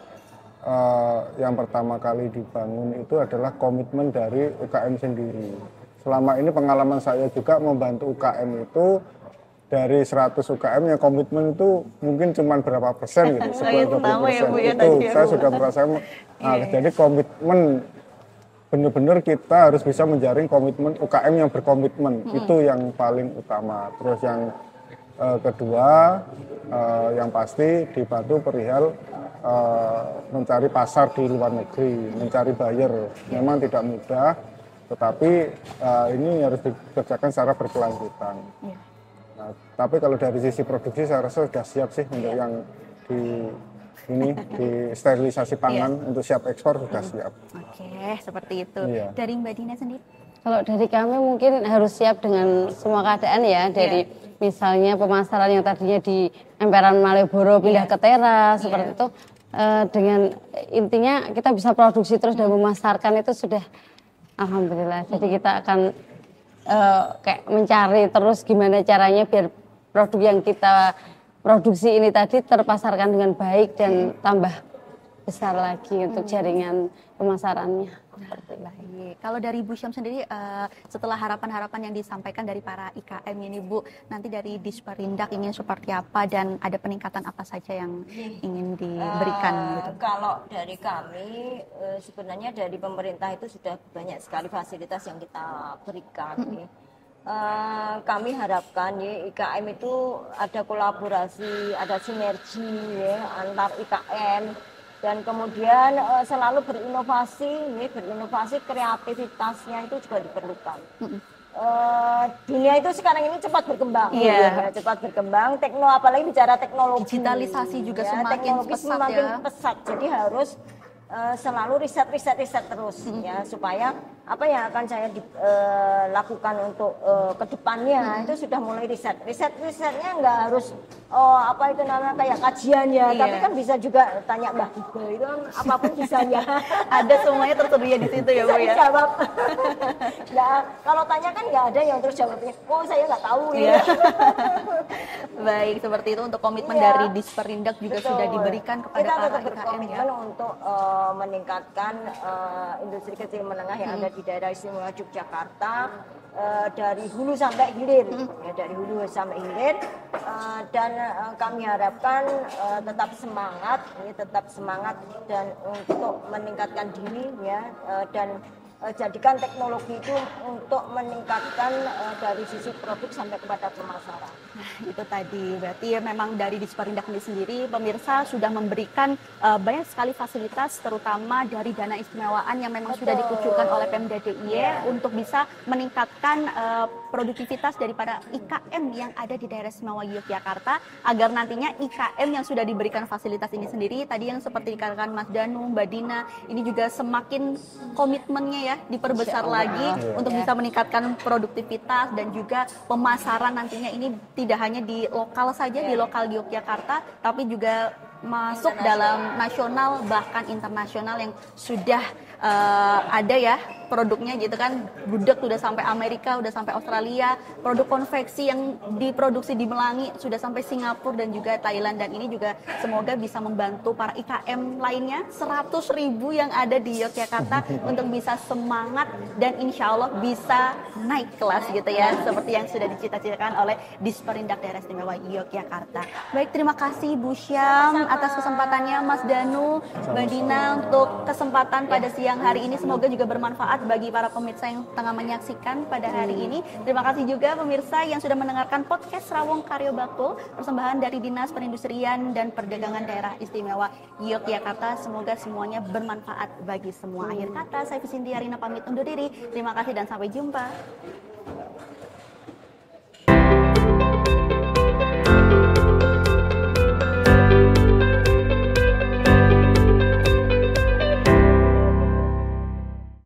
eh, yang pertama kali dibangun itu adalah komitmen dari U K M sendiri. Selama ini pengalaman saya juga membantu U K M itu dari seratus U K M yang komitmen itu mungkin cuma berapa persen gitu, sepuluh dua puluh Sama ya, persen Bu, ya, itu tadi ya, saya Bu. sudah merasakan. Nah, jadi komitmen benar-benar kita harus bisa menjaring komitmen U K M yang berkomitmen, itu yang paling utama. Terus yang eh, kedua eh, yang pasti dibantu perihal eh, mencari pasar di luar negeri, mencari buyer. Memang tidak mudah, tetapi eh, ini harus dikerjakan secara berkelanjutan. Iya. Nah, tapi kalau dari sisi produksi saya rasa sudah siap sih untuk yang di ini di sterilisasi pangan untuk siap ekspor sudah siap. Oke, seperti itu. Iya. Dari Mbak Dina sendiri? Kalau dari kami mungkin harus siap dengan semua keadaan ya, dari misalnya pemasaran yang tadinya di emperan Malioboro pindah ke teras seperti itu, eh, dengan intinya kita bisa produksi terus dan memasarkan itu sudah alhamdulillah. Jadi kita akan eh, kayak mencari terus gimana caranya biar produk yang kita produksi ini tadi terpasarkan dengan baik dan tambah besar lagi untuk jaringan pemasarannya. Seperti itu. Baik. Kalau dari Bu Syam sendiri, uh, setelah harapan-harapan yang disampaikan dari para I K M ini Bu, nanti dari Disperindak ingin seperti apa dan ada peningkatan apa saja yang ingin diberikan Eh, gitu? Kalau dari kami eh, sebenarnya dari pemerintah itu sudah banyak sekali fasilitas yang kita berikan. ya. Eh, kami harapkan ya I K M itu ada kolaborasi, ada sinergi ya antar I K M dan kemudian eh, selalu berinovasi, ya, berinovasi kreativitasnya itu juga diperlukan. Eh, dunia itu sekarang ini cepat berkembang, Iya. ya, cepat berkembang. Tekno apalagi bicara teknologi, Digitalisasi juga semakin teknologi pesat semakin ya. pesat. Jadi harus eh, selalu riset, riset, riset terus, ya supaya apa yang akan saya di, eh, lakukan untuk eh, kedepannya itu sudah mulai riset. Riset, risetnya nggak harus oh apa itu namanya kayak kajian ya, Iya. tapi kan bisa juga tanya Mbak Giga itu kan apapun bisa ya. Ada semuanya tersedia di situ ya Bu Bisa ya? dijawab. Nggak, kalau tanya kan nggak ada yang terus jawabnya, oh saya nggak tahu Iya. ya. Baik, seperti itu untuk komitmen Iya. dari Disperindak juga Betul. sudah diberikan kepada kita para tetap I K M berkomitmen ya. untuk eh, meningkatkan eh, industri kecil menengah yang ada di daerah istimewa Yogyakarta eh, dari hulu sampai hilir, ya, dari hulu sampai hilir. Eh, dan eh, kami harapkan eh, tetap semangat, ya, tetap semangat dan untuk meningkatkan diri ya eh, dan eh, jadikan teknologi itu untuk meningkatkan eh, dari sisi produk sampai kepada pemasaran. Itu tadi berarti ya memang dari Disperindak ini sendiri pemirsa sudah memberikan uh, banyak sekali fasilitas terutama dari dana istimewaan yang memang sudah Betul. dikucurkan oleh Pemda D I Y Iya. untuk bisa meningkatkan uh, produktivitas daripada I K M yang ada di daerah istimewa Yogyakarta agar nantinya I K M yang sudah diberikan fasilitas ini sendiri tadi yang seperti dikatakan Mas Danu, Mbak Dina ini juga semakin komitmennya ya diperbesar lagi Iya. untuk bisa meningkatkan produktivitas dan juga pemasaran nantinya ini tidak hanya di lokal saja, di lokal di Yogyakarta, tapi juga masuk dalam nasional bahkan internasional yang sudah uh, ada ya produknya gitu kan. Gudeg udah sampai Amerika, udah sampai Australia, produk konveksi yang diproduksi di Melangi sudah sampai Singapura dan juga Thailand, dan ini juga semoga bisa membantu para I K M lainnya seratus ribu yang ada di Yogyakarta untuk bisa semangat dan insya Allah bisa naik kelas gitu ya, seperti yang sudah dicita-citakan oleh Disperindak Daerah Istimewa Yogyakarta. Baik, terima kasih Bu Syam atas kesempatannya, Mas Danu, Mbak Dina untuk kesempatan pada siang hari ini. Semoga juga bermanfaat bagi para pemirsa yang tengah menyaksikan pada hari ini. Terima kasih juga pemirsa yang sudah mendengarkan podcast Rawong Karyo Bakul, persembahan dari Dinas Perindustrian dan Perdagangan Daerah Istimewa Yogyakarta. Semoga semuanya bermanfaat bagi semua. Akhir kata, saya Visinti Arina pamit undur diri. Terima kasih dan sampai jumpa.